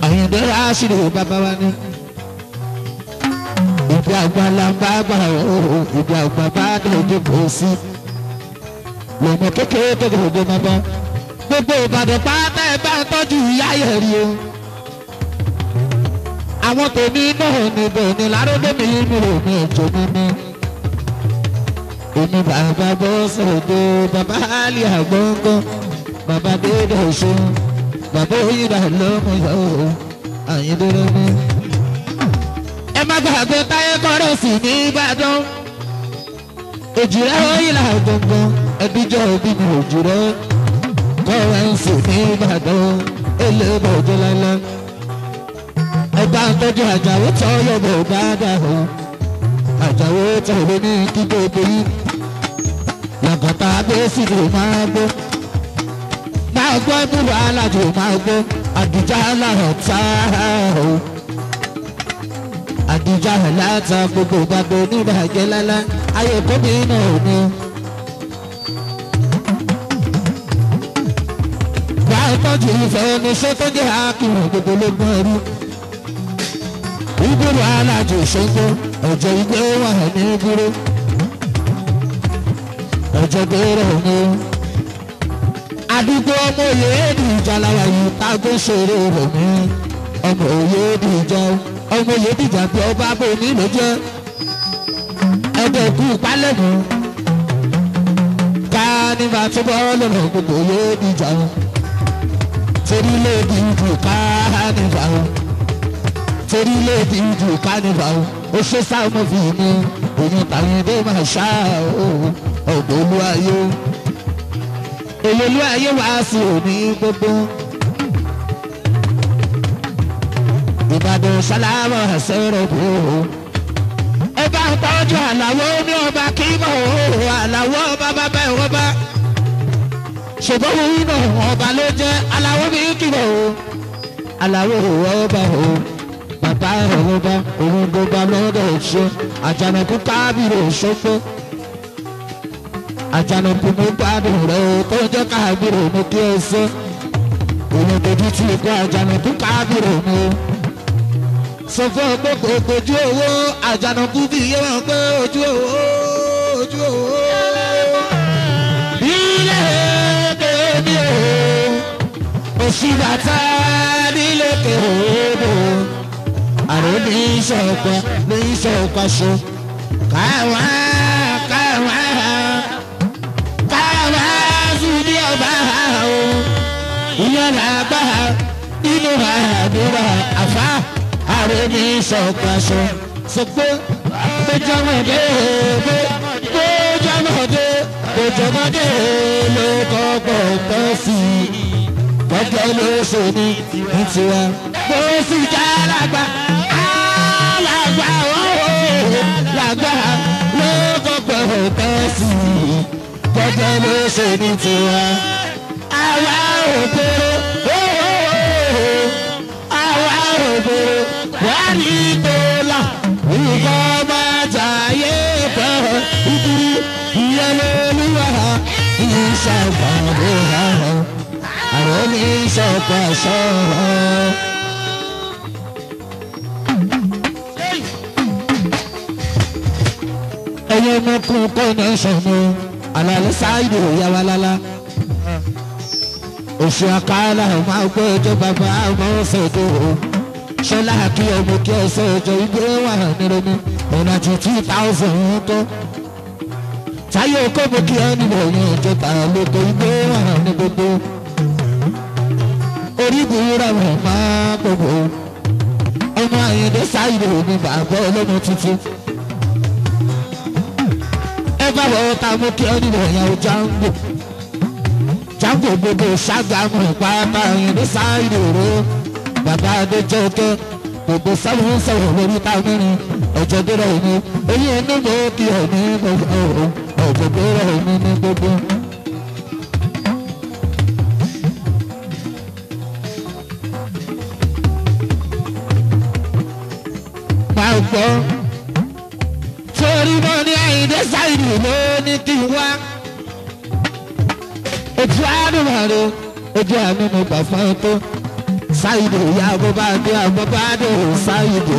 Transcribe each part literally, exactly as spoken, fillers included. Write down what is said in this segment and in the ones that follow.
Àyìndé Rásídì bàbá wa ni. Ìdí àgbà là ń bá gbà ó, ìdí àgbà bá dojú kò sí. Lọ́mọ kékeré tó dòdò máa bá. Gbogbo Ìbàdàn pátá ẹ̀ bá ń tọ́jú ìyá yẹ̀ rí o. Àwọn tèmi náà níbẹ̀ ni lárúgbó mi mi ò ní ìjọ mímí. Èmi bàbá bọ́ sọ̀dọ̀ bàbá àlì àgbọ̀ngàn, bàbá dédé ṣe, bàbá òyìnbá lọ́mọ yòó, Àyìndé mi. Ẹ má gbàgbé Táyé Kọ́rẹ́nsì ní Ìbàdàn. Èjìrẹ́ òyìnbá gbọ̀ngàn, ẹbíjọ́ òbí mi Èjìrẹ́ Kọ́rẹ́nsì ní Ìbàdàn, elébọ̀jọ́ lálẹ́. Ẹgbà ń tọ́jú Àjàwó tọ́yọ̀ bò bá dà o. Àjàwó tọ̀wé ní kí gbogbo yìí. Làkàtà gbé síbi máa gbó. Máa gbọ́ ìbúrò alájò máa gbó. Àdìjà láhàn tá o. Àdìjà láta gbogbo gbàgbé níbàjẹ́ lálá. Ayé gómìnà òní. Máa tọ́jú ìfẹ́ oníṣẹ́ tó jẹ́ àkìrìn gbogbo lógún ẹrú. Ìbúrò alájò ṣogbó. Ọjọ́ ìgbé wà ní ìbúrò. Ọjọ́ gbèrò ni. Àdúgbò ọmọ òye èdè ìjà lára yìí tágbó ṣeré rẹ̀ mí. Ọmọ òye èdè ìjà ọmọ òye èdè ìjà bí ọba bò ní ló jẹ́. Ẹgbẹ́ ìkú ìpálẹ̀mù. Ká nígbà tó bọ́ lọ́nà gbogbo òye èdè ìjà. Torí lè di ìdù ká nígbà. Torí lè di ìdù ká nígbà. Ó ṣe sáwọn fi ní òyìn Àyìndé máa ṣá ọ̀dọ̀ olúwayé. Èyí olúwayé wá sí òní gbogbo. Ìbàdàn sálámà ṣẹ́rẹ̀ bò ó. Ẹ bá ń tọ́jú Àlàó ní ọba kí mọ̀ ó. Àlàó ọba bàbá ẹ̀rọ bá. Ṣùgbọ́n òun náà ọba ló jẹ́ Àlàó ní kí mọ̀ ó. Àlàó ọba ó. Bàbá ẹ̀rọ bá òun gbogbo lọ́dọ̀ ṣe. Àjànàkú kábìrì òṣòfò. Àjànàkú mú gbádùn rẹ̀ tó jẹ́ kábìrì mú kí ẹ sọ. Òun dojú tí kó Àjànàkú kábìrì mú. Sọ fún ọ pé kò kojú owó. Àjànàkú fi yé wọn pé ojú owó ojú owó. Ilé kèémí o. Òṣì bàtà nílé kèémí o. Àrò ní ìṣọ̀kan ní ìṣọ̀kan ṣo. Káwá káwá káwá sùdí ọba o. Ìyá làgbà nínú àdúrà àfá. Àrò ní ìṣọ̀kan ṣo. Sọ pé péjọmọdé péjọmọdé péjọmọdé ló kọ́kọ́ tọ́ sí i. Kọ́kọ́ ló ṣe ní tiwa. Bó sì já lágbà. Lágbà ooo lágbà ló kọ́kọ́ tọ́ sí i. Kọ́kọ́ ló ṣe ní tiwa. Àwa òbèrè ooo àwa òbèrè wà ní tòlá. Nǹkan máa jàyé pẹ́ ìdúró ìyẹlẹ́lúwà ìṣàgbàdo hàn. Àrò ní ìṣọ̀kan ṣọ́ọ̀. Ẹyẹ mọ́kún kọ́nà ṣọ̀nù àlàlẹ́ sáìdì òyà wa lálá. Oṣù àkàlà máa gbọ́ ẹjọ́ bàbá ọmọ ṣètò o. Ṣọlá kí ọmọ kí ẹsẹ̀ ẹjọ́ ìgbé wà nínú mi. Ọ̀nà ju two thousand ń tọ́. Táyé okòbó kí ẹ nílò yẹn ìjọba lóko ìgbé wà ní gbogbo. Orí ìbúra wọn máa gbogbo. Ọmọ Àyìndé sáìdì ní bàbá ọlọ́mọ tuntun. Ẹ bá wọ ta mú kí ẹ nílò yẹn o Jango. Jango gbogbo ṣàgámù ìpápá Àyìndé sáìdì ró. Bàbá Adéjọkẹ́ gbogbo sáwọn sọ̀rọ̀ lórí támẹ́rin ọjọ́ dúró ní. Èyí ẹni mọ̀ kí ẹ ní gbogbo ọjọ́ dúró ní ní gbogbo. Máa gbọ́ torí náà ní Àyìndé sáìdì ló ní kí n wá. Ojú àánú màá ro ojú àánú mo gbà fún ẹ tó. ṣáìdì ìyá àbọ̀bádé àbọ̀bádé ṣáìdì.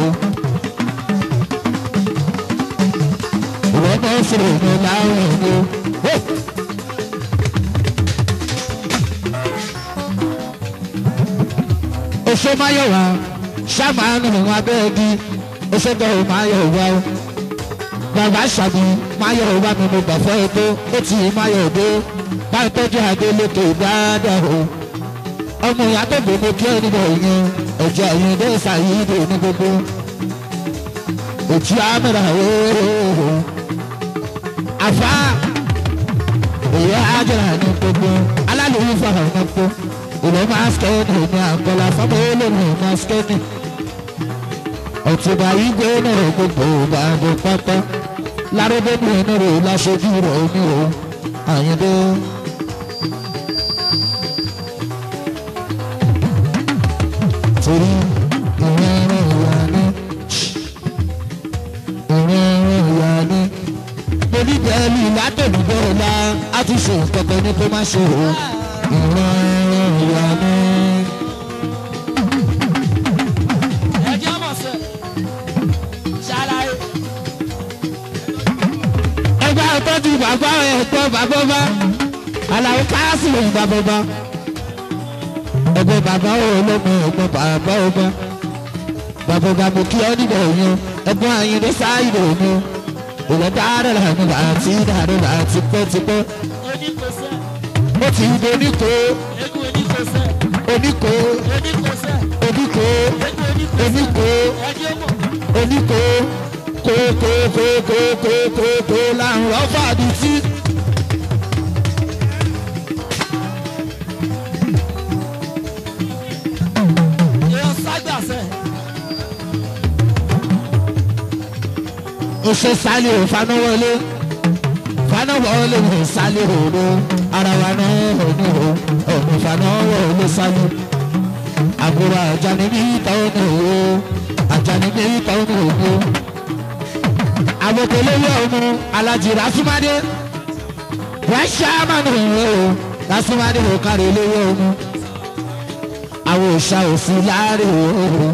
ìwọ́n náà ṣòro ní láwọn ẹ̀mí. oṣù máyọ̀wá ṣàmánù wọn abẹ́ẹ̀gì oṣù tó máyọ̀wá o. bàbá ṣàbí máyọ̀wá mi mo gbà fọ́ epo ó ti máyọ̀dé báyìí tọ́jú adé lókè dáadáa o. ọmọ ìyá tó gbogbo kí ẹni bọ̀ yẹn ẹ̀jẹ̀ ẹ̀yìn dé ṣàyídò ní gbogbo. òtí àmìlà ooo àfa èyí àjẹrà ní gbogbo alálùú fàhàn ní gbogbo. ìlú máskẹ́ni ní àgbọ̀lá fọ́mọ olóòlù máskẹ́ni. ọ̀túnba yìí gbé náà gbogbo bàbá pátá lárúbẹ́bí inú rẹ̀ láṣojú rẹ̀ ní o àyíndé. torí ìrìn ẹ̀rìn ìyá ní ìrìn ẹ̀rìn ìyá ní oníbẹ̀ẹ́lì látọ̀nùbọ̀ọ́lá á ti ṣe ìkọ̀kọ̀ ní kó má ṣe o ìrìn ẹ̀rìn ìyá ní. ẹgbẹ́ ìtọ́jú bàbá ẹ̀gbọ́n bàbá bá aláwọ káàsì lòun bàbá bá ẹgbẹ́ bàbá olómi ẹ̀gbọ́n bàbá ọba bàbá bá mo kí ọ níbẹ̀ yẹn ẹ̀gbọ́n àyìnbó sáyidò mi ìwé dáadọ́ làánú àti dáadọ́ àti pẹ́tipẹ́ ó ti ń doníkó oníkó oníkó oníkó oníkó kókókókókókókó làwọn ọ̀fà àdìsí. Ose sali o fana wọlé fana wọlé o sali o lo ara wa náà o ní o ọ̀nà fana wọlé sali àbúrò àjàní bí táwọn ní o àjàní bí táwọn ní o àbòkèléwé ọmọ alájì rásùmádé wọ́n ṣáàmà ní o rásùmádé o kárí léwé ọmọ àwọn òòṣà òsì láàrin o.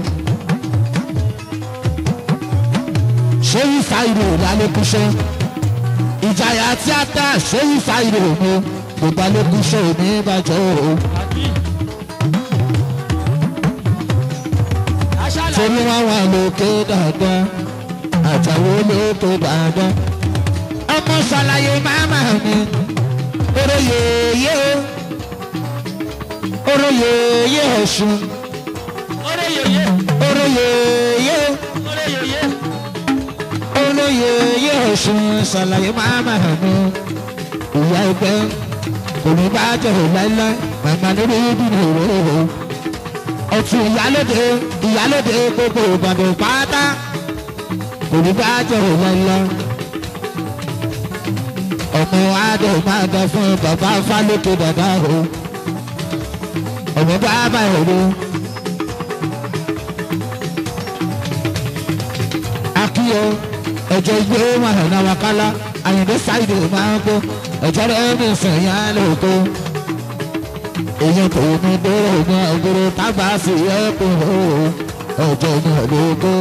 ṣéyí sáìrò lálẹ́kúṣẹ́ ìjàyà tíátà ṣéyí sáìrò mi gbogbo alẹ́kúṣẹ́ òní ìbàjẹ́ o. torí wọn wà lókè dáadáa àtàwọn olókè dáadáa ọmọ ṣàlàyé màmá mi oróyèyé oróyèyé ọ̀ṣun oróyèyé oróyèyé olóyè ọ̀ṣun ṣàlàyé màmá mi ìyá ẹgbẹ́ kò ní bá jẹ̀rọ láíláí màmá lórí ìdúró rẹ̀ ọ̀tún ìyálóde ìyálóde gbogbo ìbàdàn pátá kò ní bá jẹ̀rọ láíláí ọmọ adé máa dá fún bàbá fálókè dàda o ọmọ bàbá ẹ̀rọ akíyọ ẹjọ ìgbé wọn hàn náà wákàlà àyìnbó sáìdì máa ń kó ẹjọ rẹ ní ìsẹyìn àlòkó èyàn kò ní dúró ní ọgbọrọ tábà sí ẹkọ ẹjọ ní ọlọkọ.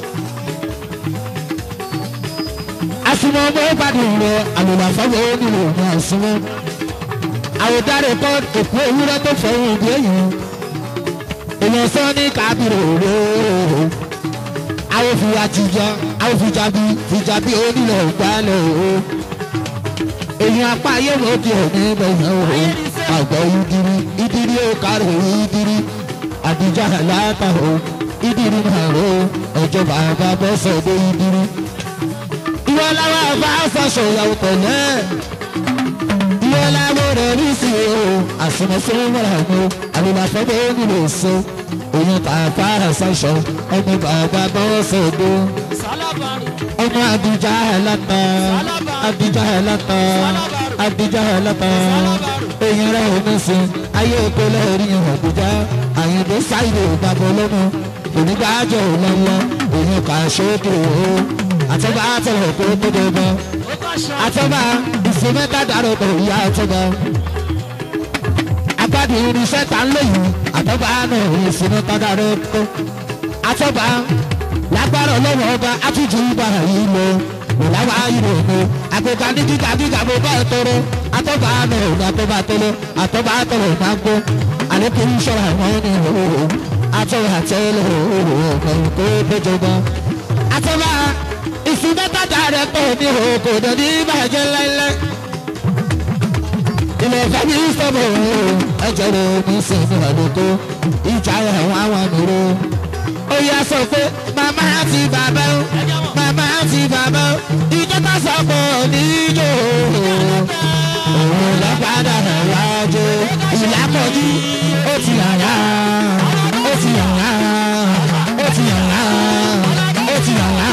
àsìmọ́ ọmọ ìbàdàn rẹ àlùmọ̀ fọwọ́ nílò ní àsìmọ́ àwòdáre kọ́ èkó ewúrẹ́ tó fọwọ́ ìdí èyàn èyàn sọ ní kábìrì rẹ àwọn fi àtijọ́ àwọn fi jabi fi jabi onílẹ̀ ògbálẹ̀ o èyàn apá ayé wo di òní bẹ̀yẹ̀ o àgbọ̀ ìdírí ìdírí ó kárí ìdírí àdìjà láta o ìdírí náà o ẹjọ́ bàbá bọ́sẹ̀ dé ìdírí. ìwọ làwọn àbá sọ̀sọ̀ ìyàwó tẹ̀lé ìwọ làwọn rẹ̀ rí sí o àsìmọ̀sọ́ mọ́ra mi àlùmọ̀fẹ́ bẹ́ẹ̀ nílò so òyìn tààfà ṣàṣọ ọmọ bàbá bọ́sẹ̀ dé ọmọ àdìjà ẹlẹ́tọ̀ àdìjà ẹlẹ́tọ̀ àdìjà ẹlẹ́tọ̀ èyàn rẹ̀ ò ní sìn ayé ìpínlẹ̀ oríyìn àdìjà àyìnbó sáìdì ìgbàgbọ́ lọ́nà onígbàjọ́ lọ́lọ́ èyàn kà ṣókè o àtọ́gbà àtọ̀rọ̀ kó tó dé bọ́ àtọ́gbà ìsinmẹ́ta dàrọ̀ tó yá àtọ́gbà di irinṣẹ́ ta ń lóyún àtọ́ba náà ìsinmi tọ́da rẹ̀ kó àtọ́ba lágbára ọlọ́wọ́ ọba àtúntò ìbára yìí lọ ìlàwọ̀ ayé òní àgbẹ̀gbà ní gíga gíga bó bá tọrọ àtọ́ba náà òní àtọ́ba tọrọ àtọ́ba tọrọ máa ń gbó àlékún ìṣọ́ra àwọn ní ìhòòhò àtọ́ba àtẹ́lẹ̀ ìhòòhò ọ̀gbọ̀n kó péjọba àtọ́ba ìsúnmẹ́tàdà rẹ̀ pọ̀ ní ìhòòhò dọ̀ ní ìbàjẹ́ láíláí ilẹ̀ ìfẹ́mi sọ́mọ̀ ẹ̀jẹ̀ rẹ̀ ní sinmi àlùkò ìjà ẹ̀wọ̀n àwọn àmìrò. ó yẹ sọ pé màmá àti bàbá ó màmá àti bàbá ó ìjọba sọ̀pọ̀ níjó òun lọ́gbàdà rẹ̀ wájú ìlàkọ̀jú ó ti yàrá ó ti yàrá ó ti yàrá ó ti yàrá.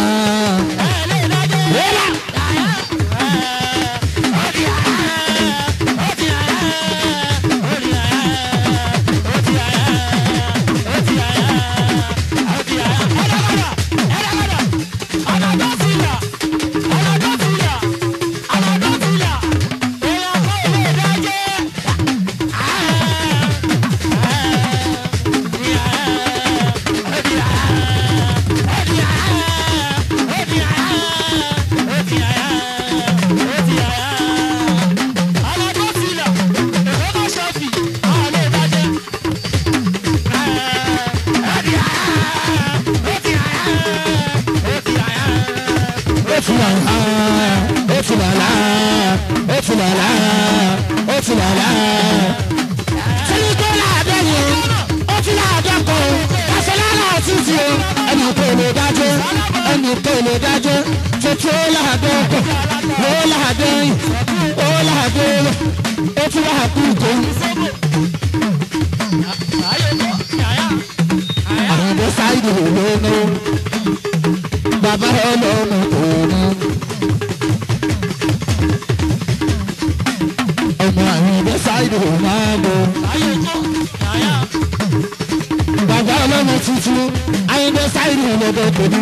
Baba ọlọ́mọ òní ọmọ àwọn ọdẹ ṣáìdì máa bọ̀. Bàbá ọlọ́mọ tuntun ayọ̀dẹ ṣáìdì lọ́dọ̀ tòní.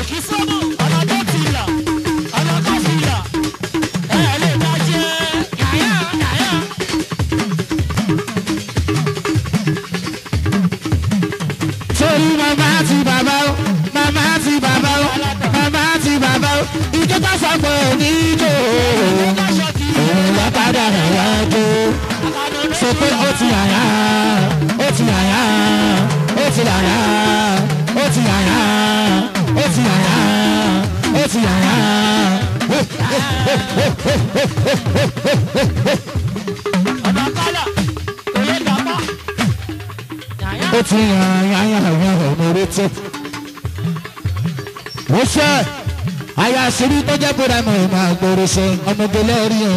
Torí màmá àti bàbá ó màmá àti bàbá ó màmá àti bàbá ó ìjọba sọ̀pọ̀ oníjó òun lọ́kadà rẹ̀ wájú sọ pé ó ti yàrá ó ti yàrá ó ti yàrá ó ti yàrá ó ti yàrá ó ti yàrá. Ó ti yàrá yàrá yàrá ọmọ orí tó. Mo ṣe àyà àṣírí tó jẹ́ pé rámọ̀ ẹ̀ máa gbòòrò ṣe ọmọdé lẹ́rí o.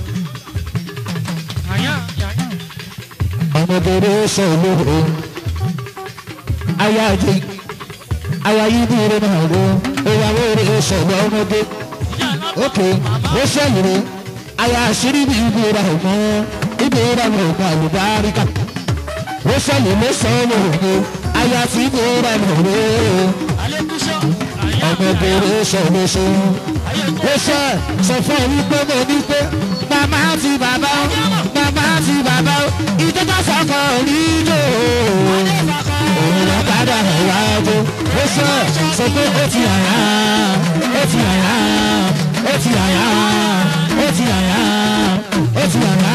Ọmọdé rẹ̀ ṣe olóore. Àyà àjẹ àyà yìí bí rẹ̀ máa ro ìyàwó rẹ̀ ṣe lọ ọmọdé. Ókè mo ṣe ìrè àyà àṣírí bí ibi rámọ̀ ibi rámọ̀ ẹ̀ máa lò bá rí ká. Mo ṣe lè lè sọ ọ́ lòdì àyà tí ibi rámọ̀ rẹ̀ ọmọbìnrin ṣọlọṣọ ó ṣe sọ fún ọ wípé mo ní pé màmá àti bàbá màmá àti bàbá ìjọba sọkọ níjó òun lọ́kadà rẹ̀ wájú ó ṣe sọ pé ó ti yàrá ó ti yàrá ó ti yàrá ó ti yàrá ó ti yàrá.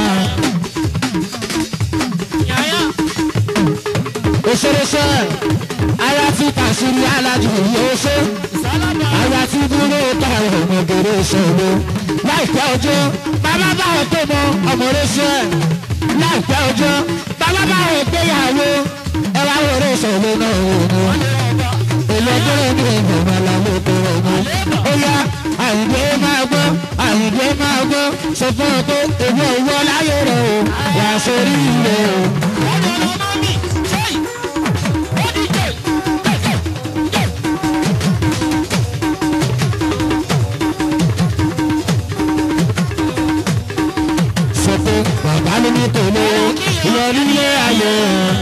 Òṣèré ṣe ara ti tàṣírí alájú yóò ṣe ara ti dúró táwọn ọmọbìnrin ṣòro láìpẹ́ ọjọ́ bàbá báwọn tó mọ ọmọdé ṣe láìpẹ́ ọjọ́ bàbá báwọn gbéyàwó ẹwà wọlé ṣòro náà òun èlò ọjọ́ ní ìgbìmọ̀ làwọn tó rọ̀ mọ́ ó yá àyìnbó máa gbọ́ àyìnbó máa gbọ́ sọ fún ọ pé èmi ò wọ láyé rẹ o wà sórí ilé o. Ní tòló ìwọ nílé ayé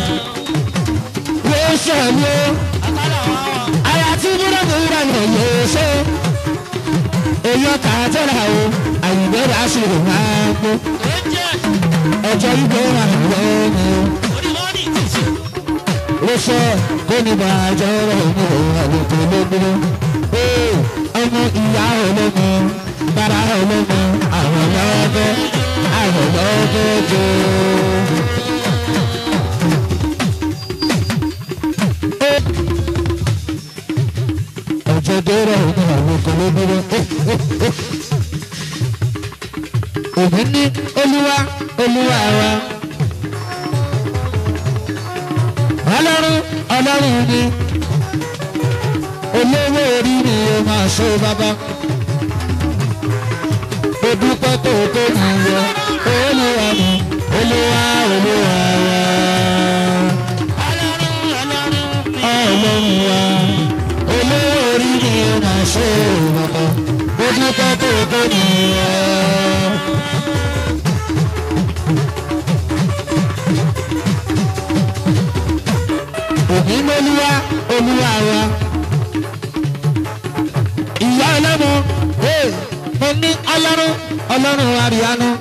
wọ́n ṣẹ̀lú àyà tí búrọ̀ búrọ̀ lè yẹ ṣe èèyàn kà á tẹ̀lé o àyìnbó rà sí ìrìn àgbo. ẹjọ́ ìgbé wà lọ́wọ́ ló sọ kó ní bàjẹ́ rẹ̀ ní àlùkò lóbìnrin ọmọ ìyá ọlọ́mọ bàrà ọlọ́mọ àwọn lọ́gọ́ àwọn lọ́gọ́ jọ. ọjọ́ dẹ́rẹ́ ní àlùkò lóbìnrin òbí ní olúwa olúwa wa. ọlọ́run ọlọ́run ni olówó orí ni o máa ṣe bàbá o dúpẹ́ tó tó nìyẹn olúwa ni olúwa olúwa wa. ọlọ́run wa olówó orí ni o máa ṣe bàbá o dúpẹ́ tó tó nìyẹn. òbí lolúwa olúwa wa ìyá ọlọ́mọ mo ní ọlọ́run ọlọ́run àríyánu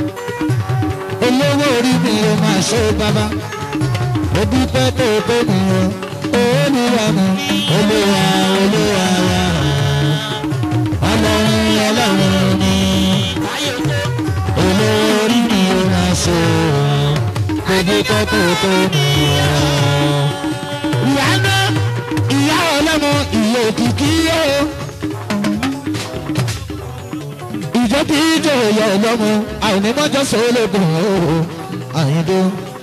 olówó orí mi ò máa ṣe bàbá òbí pẹ́ tó tó nìyẹn olúwa mi olúwa olúwa wa ọlọ́run ọlọ́run mi olówó orí mi ò máa ṣe òbí pẹ́ tó tó nìyẹn. ìyáná ìyá ọlọ́mọ ìyá òkìkí yóò ìjọ kí ìjọ ìyá ọlọ́mọ àwọn onímọ̀jọ́ sọ́lọ́gùn ooo àyíndó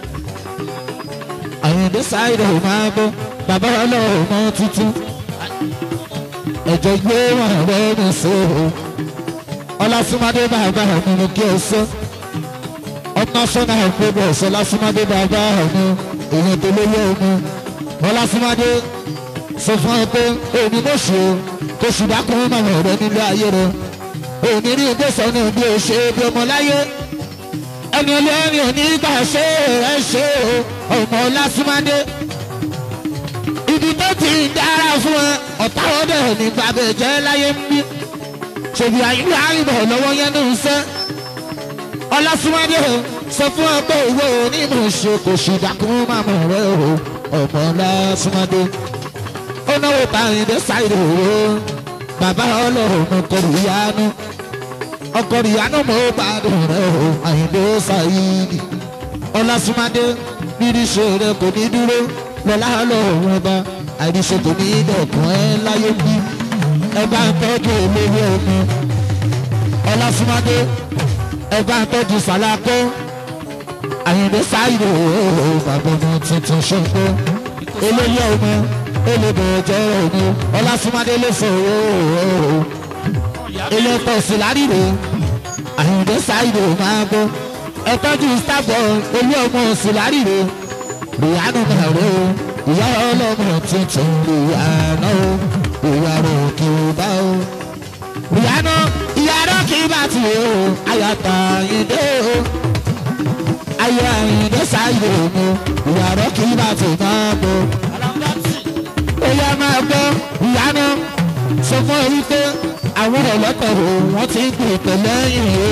àyíndó sáìdì ò máa bọ́ bàbá ọlọ́mọ tuntun ẹ̀jọ̀ gbé wọn rẹ̀ ní sóò ọlásùmádé bàbá mi ní kí ẹ sọ ọmọ sọ́nà ìpébọ̀ ọ̀sọ́lásùmádé bàbá mi èèyàn tó lóyè ọmọ ọlásùmádé sọ fún ẹ pé èmi mo ṣe o kò sì dákun mọ̀mọ́ rẹ nílé ayé rẹ èmi rí ìgbésẹ̀ ní bí o ṣe bí ọmọ láyé ẹni olórin òní gbà ṣe ẹ ṣe o ọmọ ọlásùmádé ibi tó ti ń dára fún ẹ ọ̀tá ọdẹ nígbà bẹ́ẹ̀ jẹ́ láyé ń bí ṣèbí àyíká àrìbọ̀ lọ́wọ́ yẹn ní sẹ́ ọlásùmádé o sọ fún ẹ pé ìwé onímọ̀ ṣe kò sì dákun mọ̀mọ́ rẹ o ọmọ ọlásùmádé ó náwó tàyíndé sáìdì òwò bàbá ọlọ́run kọrìyánú ọkọrìyánú mọ́ gbádùn rẹ̀ o àyíndé sáìdì ọlásùmádé níríṣẹ́ rẹ̀ kò ní dúró lọ́lá ọlọ́run ọba àìríṣẹ́ kò ní dẹ̀kun ẹ́ láyé bí ẹ bá ń tọ́jú olówó ọmọ ọlásùmádé ẹ bá ń tọ́jú sàlákọ́ àyíndé sáìdì òwò bàbá ọmọ tuntun ṣọ́kọ́ olówó ọmọ elébẹ̀ẹ́jẹ́ òní ọlásùmádé lè sọ̀rọ̀ ilé tọ̀sí láríro àyìndé sáìdò máa gbọ́ ẹ̀tọ́jú sábọ̀ olú ọmọ sí láríro ìyanu mẹ́rẹ̀ o ìyá ọlọ́mọ tuntun ìyànà o ìyàrá òkè ọba o ìyànà ìyàrá kì í bá ti o àyàtà àyìndé o ayé àyìndé sáìdò mi ìyàrá kì í bá ti máa gbọ́. Oya máa gbọ́ ìyáná sọ fún ẹ wípé àwọn ọlọ́tọ̀rọ̀ wọ́n ti ń pè pẹ̀ lẹ́yìn o.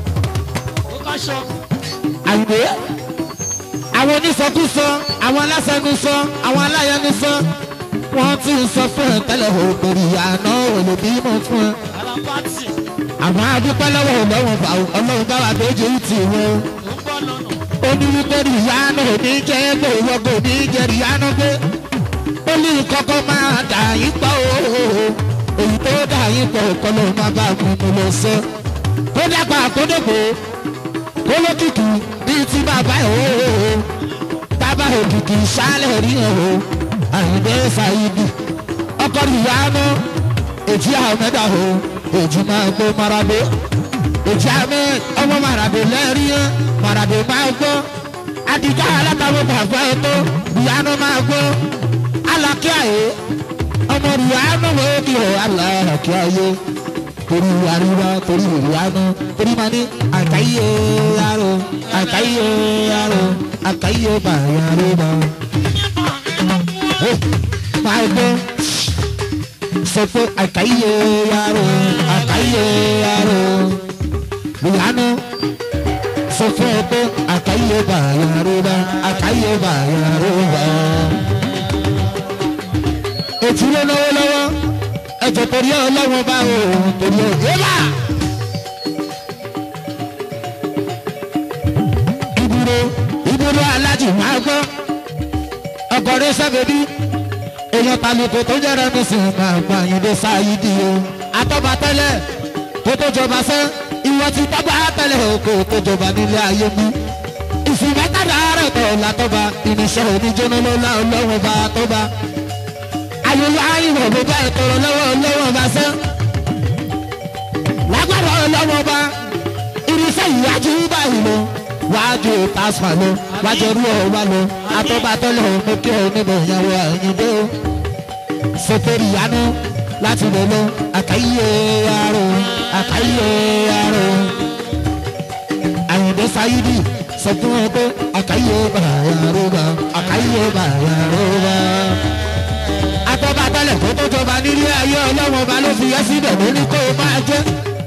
Àyìnbó àwọn onísọkúsọ àwọn alásẹnusọ àwọn aláyẹnusọ wọ́n ti ń sọ fún ẹ tẹ́lẹ̀ o pèrè ìyáná olùbímọ fún ẹ. Àwọn adúpẹ́ lọ́wọ́ ọlọ́run ọlọ́run bá wà méjì tì wọ́n. Ó ní wípé ìyáná ò ní jẹ́ ẹgbẹ́ ìwọ́gbẹ́ ò ní jẹ́ ìyáná gbé. Ó ní kọ́kọ́ máa dà yín pọ̀ ooo èyí tó dà yín pọ̀ kọ́ ló máa bá mi mú lọ sọ. Kó dàgbà kó dògbò kó lókìkí bíi ti bàbá ẹ̀ ooo bàbá òkìkí sálẹ̀ rí ẹ̀ o àyìnbé ṣàyídì ọkọ ìyáná èjì àmẹ́dà o èjì máa gbó marabé èjì àmẹ́ ọmọ marabé lẹ́rí ẹ̀ marabé máa gbọ́ àdìgá alátàwọn bàbá ẹ̀ tó ìyáná máa gbọ́ alákíáyé ọmọ ìyáná wo ni o alákíáyé torí àríwá torí ìyáná torí máa ní àkàyè aró àkàyè aró àkàyè bàyàrá bá. máa gbọ́ sọ pé àkàyè aró àkàyè aró ìyáná sọ sọ fún ẹ pé àkàyè bàyà rúbà àkàyè bàyà rúbà. ètí ló náwó lọ́wọ́ ẹ̀jẹ̀ torí ọlọ́wọ́ bá òun torí ọ̀gẹ́bà. ìbúrò ìbúrò alájì máa gbọ́ ọkọ̀rẹ́ sábẹ́bí èèyàn tàlùkù tó jẹ́rẹ́ mi sì máa gbà yín dé sáyídì o. àtọ́ba tẹ́lẹ̀ tó tó jọba sẹ́ ìwọ ti tọ́ba tẹ́lẹ̀ òkè tó jọba nílé ayé mú. ìsìn mẹ́tàdá rẹ̀ tọ̀ látọ́ba ìníṣẹ́ oníjóná ló lá ọlọ́wọ́ bá tọ́ba. ayọ̀lá ayìnbó bó bá ìtọ̀rọ̀ lọ́wọ́ ọlọ́wọ́ bá sẹ́. lágbára ọlọ́wọ́ bá irinṣẹ́ ìyájú báyìí lọ wájú tasfa lọ wájú rú ọ wá lọ àtọ́ba tẹ́lẹ̀ òun kí ọ níbẹ̀ ìyàwó àyìndé o. sọtẹ́rì yánú láti lè lọ àkàyè arò àkàyè arò. àyìndé sáyídì sọ fún ẹ pé àkàyè bàyà rúbà àkàyè bàyà rúbà. àtọ́ba tẹ́lẹ̀ tó tó jọba nílé ayé ọlọ́wọ́n ọba ló fi yẹ síbẹ̀ ló ní kó o máa jẹ́.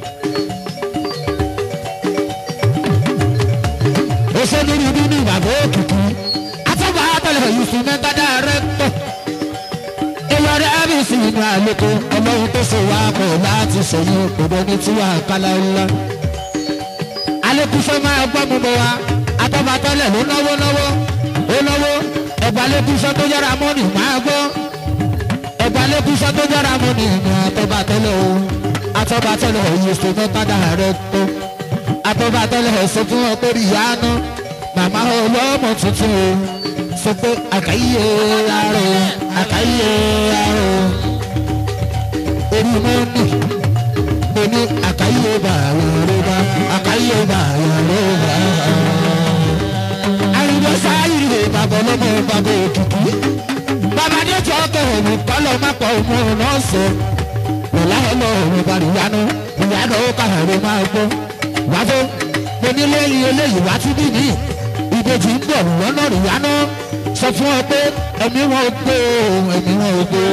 Ose nínú nínú ìgbàgbọ́ òkùnkùn àtọ́ba tẹ́lẹ̀ yìí fún mẹ́tàdá rẹ̀ tọ̀. ìlọrin abc inú àlòkù ọlọ́run tó so wá pọ̀ láti sọ̀yìn òkòdó ní tiwa kálá ńlá. alẹ́kùn fẹ́ máa gbọ́ mú bọ̀ wá àtọ́ba tẹ́lẹ̀ ló náwó náwó ó náwó ẹ̀gbà lẹ́kùn fẹ́ tó yára mọ́nì máa gbọ́ ẹ̀gbà lẹ́kùn fẹ́ tó yára mọ́nì ní àtọ́ba tẹ́lẹ̀ o àtọ́ba tẹ́lẹ̀ yìí fún mẹ́tàdá rẹ̀ tọ̀. àtọ́ba tẹ́lẹ̀ sọ fún ọ pé ìyáná màmá ọlọ́mọ tuntun o sọ pé àkàyè arò àkàyè arò orí mọ́nì mo ní àkàyè bàyà rọ́bà àkàyè bàyà rọ́bà. àrùbọ̀ sáyìrì bàbá ọlọ́mọ bàbá òkìkí bàbá ní ètò ọkọ̀ òní kọ́lọ́ má pọ̀ ọmọ náà sọ wọ̀lá ọlọ́run bá ìyáná ìyáná ó kàrò máa gbọ́ wá tó mo ní lẹ́yìn eléyìí wá tún bí mi ìbejì ń bọ̀ lọ́nà ìyáná sọ fún ọ pé ẹ̀mí wọn ò gbé ẹ̀mí wọn ò gbé.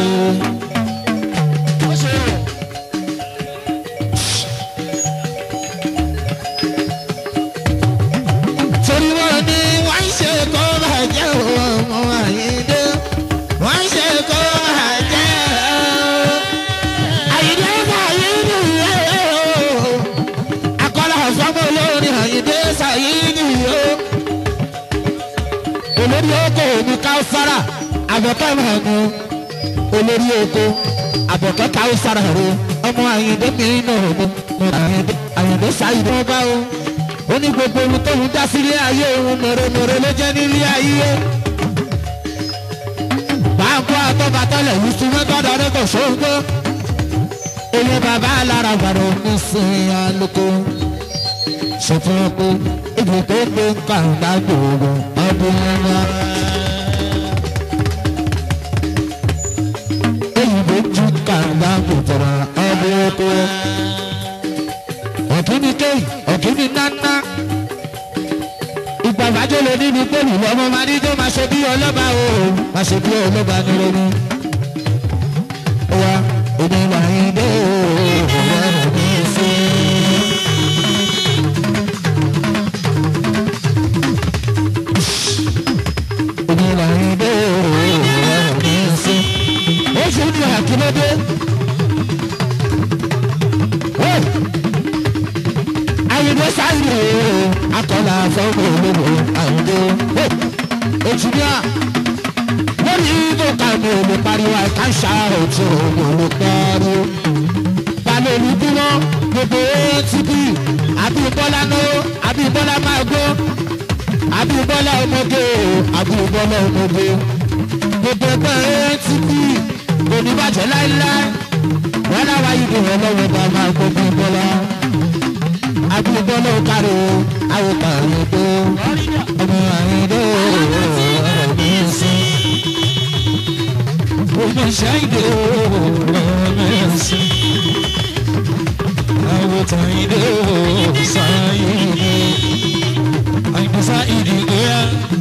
torí wọn ní wọ́n ń ṣe kó bàjẹ́ ọmọ àyíndé wọ́n ń ṣe kó bàjẹ́ àyíndé bàyíndé akọ́lá ọ̀sánmọ́ olórin àyíndé sàyíndé o. olórí oko omi káwùsára àbọ̀kẹ́ mọ̀ọ́nù olórí oko àbọ̀kẹ́ káwùsára rẹ ọmọ àyíndé mìíràn náà ni mo àyíndé àyíndé sáyidé wọn bá o. ó ní gbogbo ohun tó ń dá sílé ayé òun mèremère ló jẹ́ nílé ayé. báńkò àtọ́ba tẹ́lẹ̀ yìí tún mẹ́tọ́dọ̀ rẹ kò ṣóńgbó. èyí bàbá alára gbàdọ̀ ní sin alùpùpù sọ fún ọ pé ibi tó gbé nǹkan bá gbòòrò ọdún ńlá. èyí ló ju kàńdá gbòòrò ọdún oko. ọ̀kíní kéyì ọ̀kíní nánà. ìgbàgbájọ́ lè níbi pẹ̀lú lọ́mọ máa ní tó máa ṣe bí ọlọ́ba o máa ṣe bí ọlọ́ba ní lórí. wa èmi wà ní dé o ọ̀rẹ́ mi sí. Kílódé àyìnbó sáyìnbó akọ̀là fọ́ọ̀mù olóko àyìnbó ètùbíà lórí ìbò kàmú olè pariwo àìkáṣá òtí òun olè pariwo balẹ̀ olùdúró gbogbo atp àbí bọ́lá náà àbí bọ́lá máa gbó àbí bọ́lá ọmọge àbí bọ́lá ọmọge gbogbo ẹgbẹ́ atp kò ní bàjẹ́ láíláí wọn láwa yìí kò wọ́n lọ́wọ́ bá máa gbogbo bọ́lá àbí bọ́lá ó kárí o àwọn kàrí tó ọmọ àyíndé ọ̀rọ̀ mi sí. ọmọ ṣáìdé ọ̀rọ̀ mi sí. àwọn tàyíndé ọ̀rọ̀ sáyìndé àyìndé sáyìndé gbéra.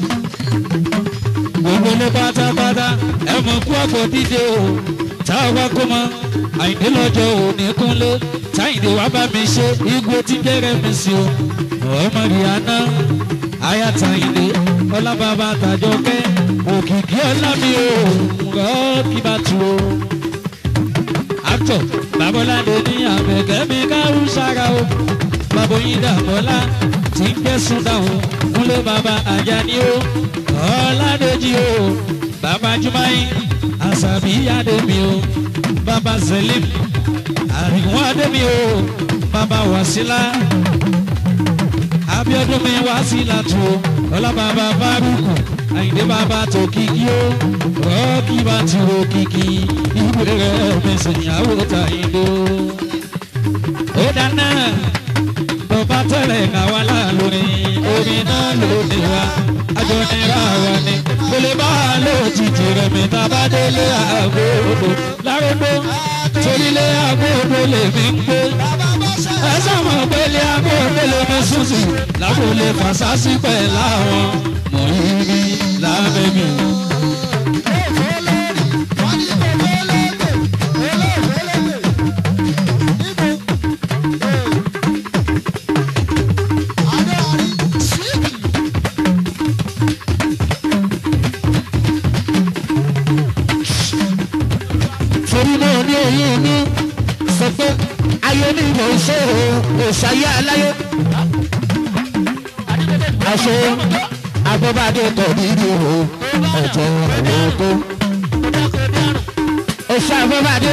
gbogbo ní pátápátá ẹ mọ̀ kú ọkọ̀ dídé o táwa kó mọ́ àyìndé lọ́jọ́ òní kúnlé táyìndé wàá bá mi ṣe igbó tí bẹ̀rẹ̀ mi sí o ọmọ Rihanna ayatayinde ọlábàbà tàjọkẹ́ òkìkí ọlámi o rọ́ọ̀kì bá tu o. actor babolade ní àbẹ̀kẹ́mi káwù sára o baboyin dàbọ́lá tí ń gbẹ́sùn dáhùn kúnlé bàbá Àjàní o ọ̀làdèjì o bàbá Jumayi àṣàbí adémi o bàbá Selim àríwọ̀n adémi o bàbá Wàsílà Abíọ́dún mi Wàsílà tó ọlá bàbá Fárúkù Àyìndé bàbá tó kìkì o rọ́ọ̀kì bá ti ro kìkì ìwé rẹ̀ mẹsàn-án àwòtá ìdó. ó dáná bàbá tẹ̀lé káwa lálórí omi náà ló ní wa àjọ nira wa ni kò lè bá a lójijì rẹ̀ mi tàbá délé àgbòdo lárúgbó torílé àgbòdo lèmi ń gbé ẹ sọ̀mọ̀ pélé àgbòdo lèmi sùsù lábòlé fàṣásí pẹ̀ láwọn mọ̀lẹ́bí lábẹ́ mi. Òṣàyé aláyé aṣọ agbọ́bádé kọ̀ọ̀dìdì o ọ̀jọ̀ ọ̀rọ̀ oko oṣù agbọ́bádé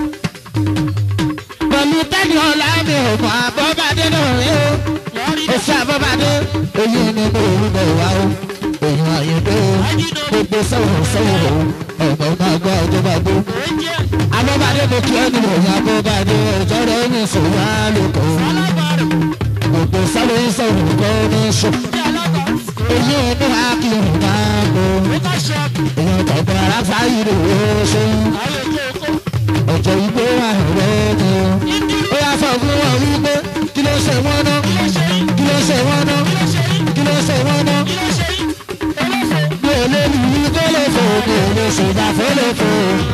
pẹ̀lú tẹ́lẹ̀ ọ̀la mi ò mọ agbọ́bádé náà rí o oṣù agbọ́bádé èyí ni mo ń bọ̀ wá o èyí àyẹ̀dẹ́ o gbogbo sọ̀rọ̀ sọ̀rọ̀ o ọ̀gbọ̀n máa gbọ́ ọjọ́ bá gbó agbọ́bádé mo kí ẹni wọ̀nyí agbọ́bádé ọjọ́ rẹ̀ ní sòwò àlùkò gbogbo sáré sọ̀rọ̀ kọ́ ní sọ. èyí ní akíyàn máa bọ̀. èèyàn tọ̀gbọ̀n aráfà ìlú oṣù. ọjọ́ ìgbé wà rẹ̀ ni o. ó yà sọ fún wọn wípé kí ló ṣe wọ́n ná. kí ló ṣe wọ́n ná. kí ló ṣe wọ́n ná. mi ò lè lù ú tó lè fò mi ò lè ṣèjà fó lè fò.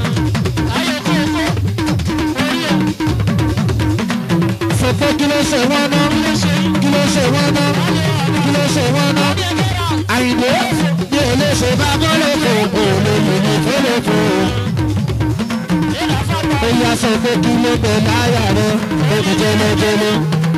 sọ pé kí ló ṣe wọ́n ná. kí ló ṣe wọ́n ná kí ló ṣe wọ́n ná Àyìndé ní olè ṣe bá bọ́lẹ̀ fò olè lòdì fẹ́lẹ̀ fò. èyí aṣọ pé kí ló bẹ láyà rẹ òkè jẹlẹjẹlẹ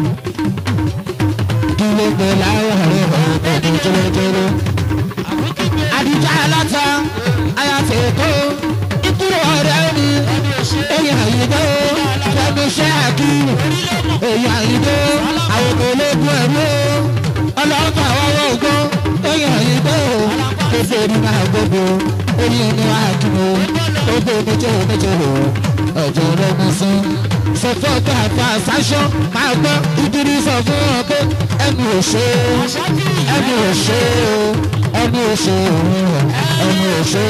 kí ló bẹ láyà rẹ òkè jẹlẹjẹlẹ. àdìjà aláta ayàtẹ̀ kó ìkúrò ọ̀rẹ́ mi èyí Àyìndé fẹ́mi ṣe àkíyù èyí Àyìndé àwọn ológun ẹ̀rú ọlọ́pàá àwọn ọgbọ́n èyí Àyìndé gbogbo ẹni máa gbogbo orí ẹni máa dùnú gbogbo méjì méjì ọjọ́ rẹ̀ mú sí. sọ fún ọgbà àpá àṣàṣọ máa gbọ́ ìdírí sọ fún ọ pé ẹnu ò ṣe ẹnu ò ṣe ẹnu ò ṣe ẹnu ò ṣe.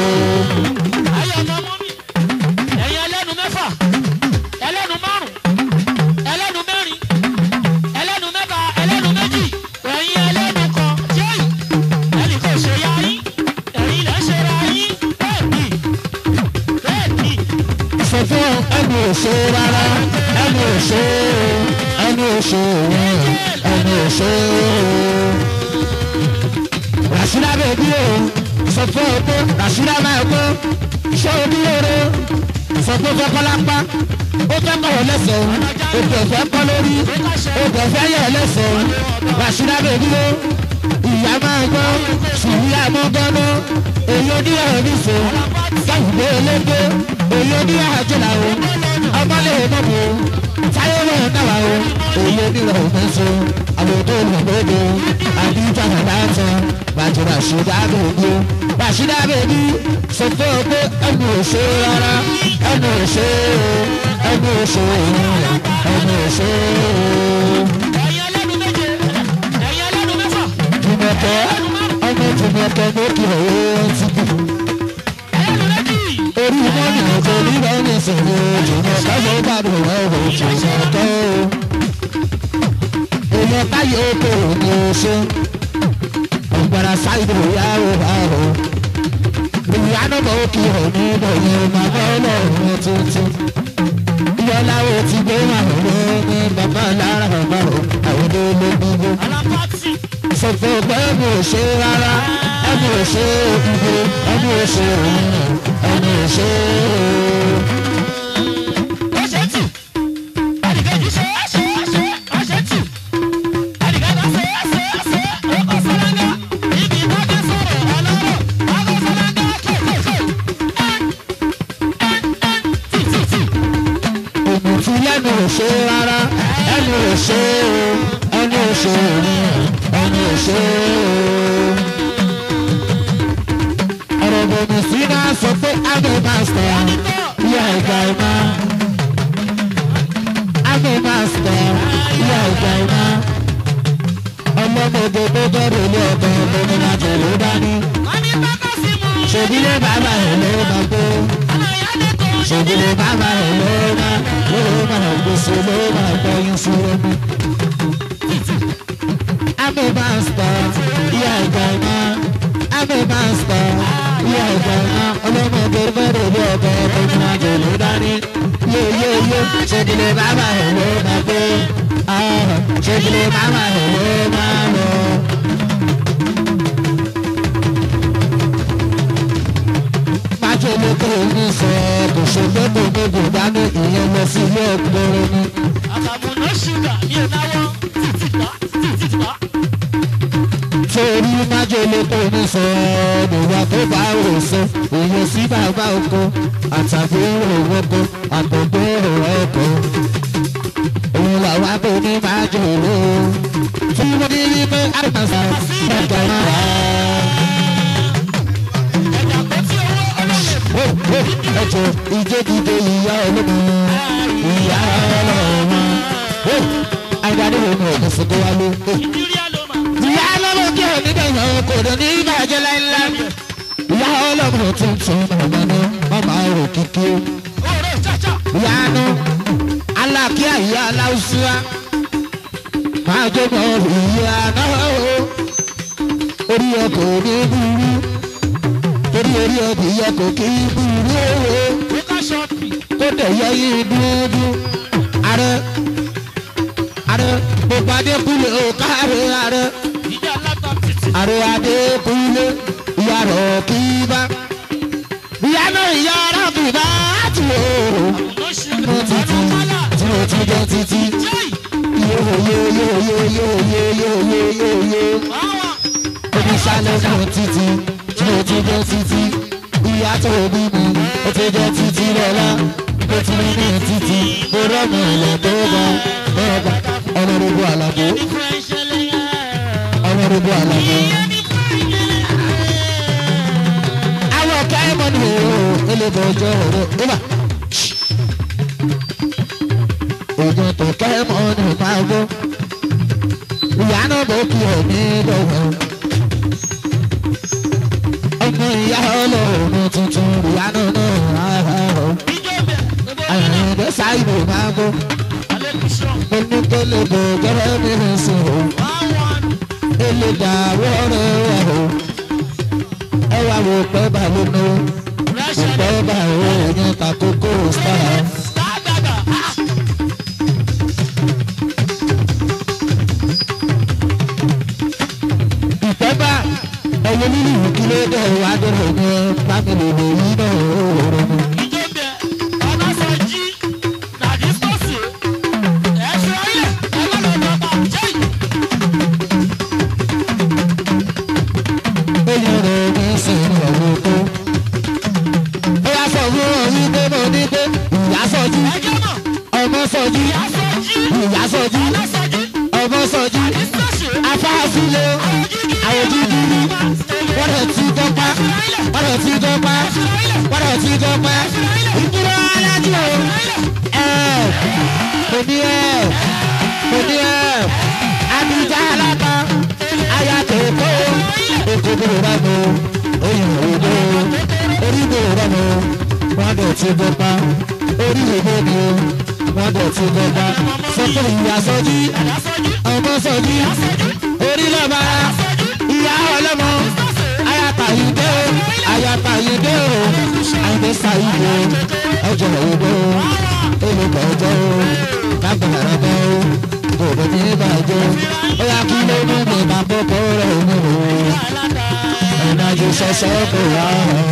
ẹnu òṣè rárá ẹnu òṣè ẹnu òṣè ẹnu òṣè. Ràṣídà bèbí o sọ fún ọ pé Ràṣídà máa kó iṣẹ́ oníyòrò sọ pé fẹ́ kọ́ lápá ó fẹ́ kọ́ wọ lẹ́sẹ̀ o òkè fẹ́ kọ́ lórí òkè fẹ́ yẹ lẹ́sẹ̀ Ràṣídà bèbí o ìyá máa gbọ́ sùúrù àmọ́ gánà èyí oníyòrò ní sè káyìdé elégbé èyí oníyòrò àjọlá o ọmọlé mọ́bù táyé wọ̀ náà o èyí oníyòrò mẹ́sọ àlòdó ìlọ̀gbọ́dọ̀ àdìjà nàdáńtọ̀ bàjẹ́ Ràṣídà bèbí Ràṣídà bèbí sọ fún ọ pé ẹnu òṣè rárá ẹnu òṣè ẹnu òṣè ẹnu òṣè. Jùmọ̀kẹ́ ọmọ Jùmọ̀kẹ́ ló kí ọ̀wọ́ ti kú. Orí mọ́nì ọ̀tọ̀ nígbà ní ìṣòro Jùmọ̀kẹ́ ló gbàdùn ọ̀rọ̀ Jùmọ̀kẹ́ o. Èèyàn táyé oko ní oṣù. Ọ̀gbàrà sáìdì ìyáwó àrò. Ìyá náà bọ̀ kí ọ̀ ní ìbọ̀yẹ̀ màmá ọlọ́run tuntun. bọ́lá wo ti gbé wà lọ́wọ́ ní bàbá lára bàbá o àwọn tó lé gbogbo. sọ̀tọ̀ pé ẹ̀mí ò ṣe rárá ẹ̀mí ò ṣe òkùnkùn ẹ̀mí ò ṣe òun ẹ̀mí ò ṣe òun. ẹnu ò ṣe rárá ẹnu ò ṣe o ẹnu ò ṣe o ẹnu ò ṣe o. ọ̀rọ̀ bòmí sí náà sọ pé àmì mástà yá ìgbà ìmá àmì mástà yá ìgbà ìmá ọlọ́mọdé tó bẹ̀rẹ̀ ilé ọ̀dọ́ ọ̀gbọ́n náà tó ló dání ṣèbílẹ̀ bàbá ẹ̀ ló máa gbó ṣèbílẹ̀ bàbá ẹ̀ ló máa ló máa gbèsè ló máa gbọ́yìn sí omi. àmì mástà yá ìgbà ìmá àmì mástà yá ìgbà ìmá ọlọ́mọdé tó bẹ̀rẹ̀ ilé ọ̀dọ́ ọ̀gbọ́n náà tó ló dání yóyóyó ṣèbílẹ̀ bàbá ẹ̀ ló máa gbó ṣèbílẹ̀ bàbá ẹ̀ ló máa lọ. Májèlé tó ní sọ kò ṣe gbẹ́gbẹ́ gbẹ́gbẹ́ dání ìyẹn lọ sí ilé ọkùnrin ni. Àkàmúná ṣúgà ní ìnáwó títí pa títí pa. Torí májèlé tó ní sọ níwà tó bá rò sọ ìyẹn sí bàbá oko àtàbí òwòkọ àtọ̀gbọ́ ọkọ. Òun làwọn abẹ́ ní májèlé tí wọ́n ní ní pé àdìmọ̀sá ẹ̀jẹ̀ náà. ẹjọ ìjẹdìde ìyá ọlọmọ ìyá ọlọmọ àgbàdo ọmọ ọdún fún gọwálé ìyá ọlọmọ kí ọdún dẹyìn ọkọ ọdún ní ìbàjẹ́ láíláí ìyá ọlọmọ tuntun ọmọ náà ọmọ àrò kíkí ìyá náà alákíá ìyá aláwùsíwá máa jọmọ ìyá náà orí ọkọ ní burú torí orí ọdún yẹ kò kí burú owó kó dẹ̀ yẹ yí dúdú ààrẹ ààrẹ gbogbo adékúlé ò káàrẹ ààrẹ ààrẹ adékúlé ìyá rọ̀ kí bá ìyá náà ìyá rọ̀ kí bá tù ó mo títí tí mo ti jẹ títí yóò yóò yóò yóò yóò yóò yóò yóò yóò oníṣàlẹ̀ náà títí mo ti jẹ títí ìyá tó bí mi ó ti jẹ títí lọ́la ó ti rí ní títí mo rọ́mọ ilẹ̀ tó bá bá ọlọ́rùbọ̀ àlàbò ọlọ́rùbọ̀ àlàbò. àwọn ọ̀kẹ́ ẹ̀mọ́ ni o elébọ̀ ọjọ́ ọ̀rọ̀ ó bà ògùn tó kẹ́ ẹ̀mọ́ ni o máa gbọ́ ìyá náà bó kí ẹ̀ ní lọ́wọ́. ọmọ ìyá ọlọ́run tuntun ìyanu náà àyànjẹ ṣáìbò máa bọ́ oníkólébò gẹ́gẹ́ bí mi sùn o elédà wọ́ọ̀rẹ́ wà o ẹ wá wo pẹ́ bá lónú ìpẹ́ bá o ní takoko star. ìpẹ́ bá ẹyẹ nínú ìkílé dẹ̀ wá dẹ̀rẹ̀ ní pápẹ́lẹ̀ lèyí náà rọrùn mi. ìjọba ọlọ́sọ̀jì nàdísọ́sì ẹ̀ṣọ́ ilẹ̀ ọlọ́dọ̀ọ́dọ̀ jẹ́. eyín rẹ̀ ní sinmi ọ̀rọ̀ tó. ó wá sọ fún ọyún pé mo ní pé ìyá sọjú ọmọ sọjú ìyá sọjú ọmọ sọjú afáàfilé àwòjú dúdú wọ́n rẹ̀ ti dọ́gba wọ́n rẹ̀ ti dọ́gba wọ́n rẹ̀ ti dọ́gba ìdúró alájú o ẹ̀ kò ní ẹ̀ kò ní ẹ̀ àbíjà aláta ayàtọ̀ èkó èkó bòrò rẹ̀ mọ́ oyin òwòdó orí bòrò rẹ̀ mọ́ wọ́n rẹ̀ ti dọ́gba orí òwò ni o wọ́n rẹ̀ ti dọ́gba sọ́kò ìyá sọ́jú ọmọ sọ́jú orí lọ́ba ìyá ọlọ́mọ ayatayide o ayatayide o àyìnbó sayide ọjọ́ ìwé o. olùkọ́jọ́ lágbára bọ́ gbogbo ní ìbàjẹ́ ó yà kí ló mú mi máa bọ́kọ́ rẹ̀ mú o ìrìnàjò ṣẹṣẹ kò wá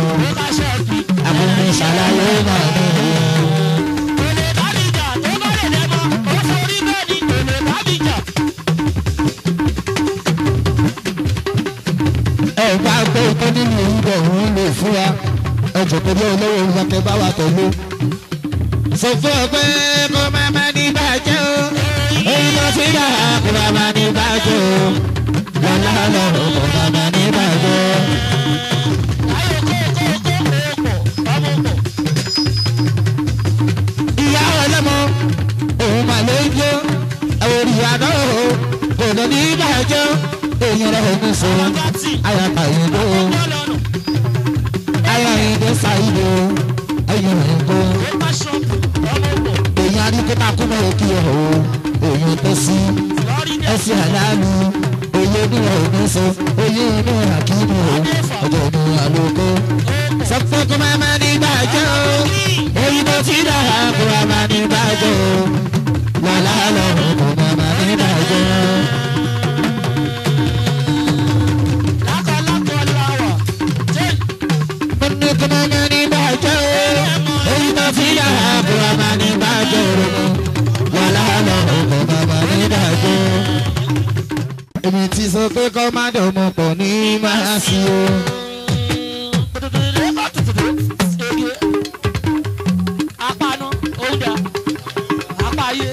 àbúrò ṣàlàyé máa ní o. ẹ bá gbé ìtọ́ nínú ìbò òun lè fún wa ẹjọ́ pẹ̀lú olówó ìwọ́kẹ́ bá wà pẹ̀lú. sọ fún ọ pé kó má má ní bàjẹ́ o èyí tó fi dà kó má má ní bàjẹ́ o lọ́lá lọ́rùn kó má má ní bàjẹ́. ìyá ọlọ́mọ òun mà ló ń jó àwọn olùyà náà kò lọ ní bàjẹ́ èèyàn rẹ̀ ń sọ ayàtà ìdó ayà ìdó ṣàìdó ayọ̀ ìdó èèyàn arígbéta kúmọ̀ òkè ọ̀ èèyàn tó sí ẹsẹ̀ àlálù oyè oníwọ̀ ìmísọ oyè oníwọ̀ àkínú ọjọ́ inú àlòkó sọ́kùn kó máa máa ní bàjẹ́ o èyí tó ti dà kó máa máa ní bàjẹ́ o lọ́lá lọ́rùn kó máa máa ní bàjẹ́ o. èmi ti sọ pé kọ́ má dọ̀mọ́ pọ̀ ní máa sí o. apanu oúnjẹ apáyé.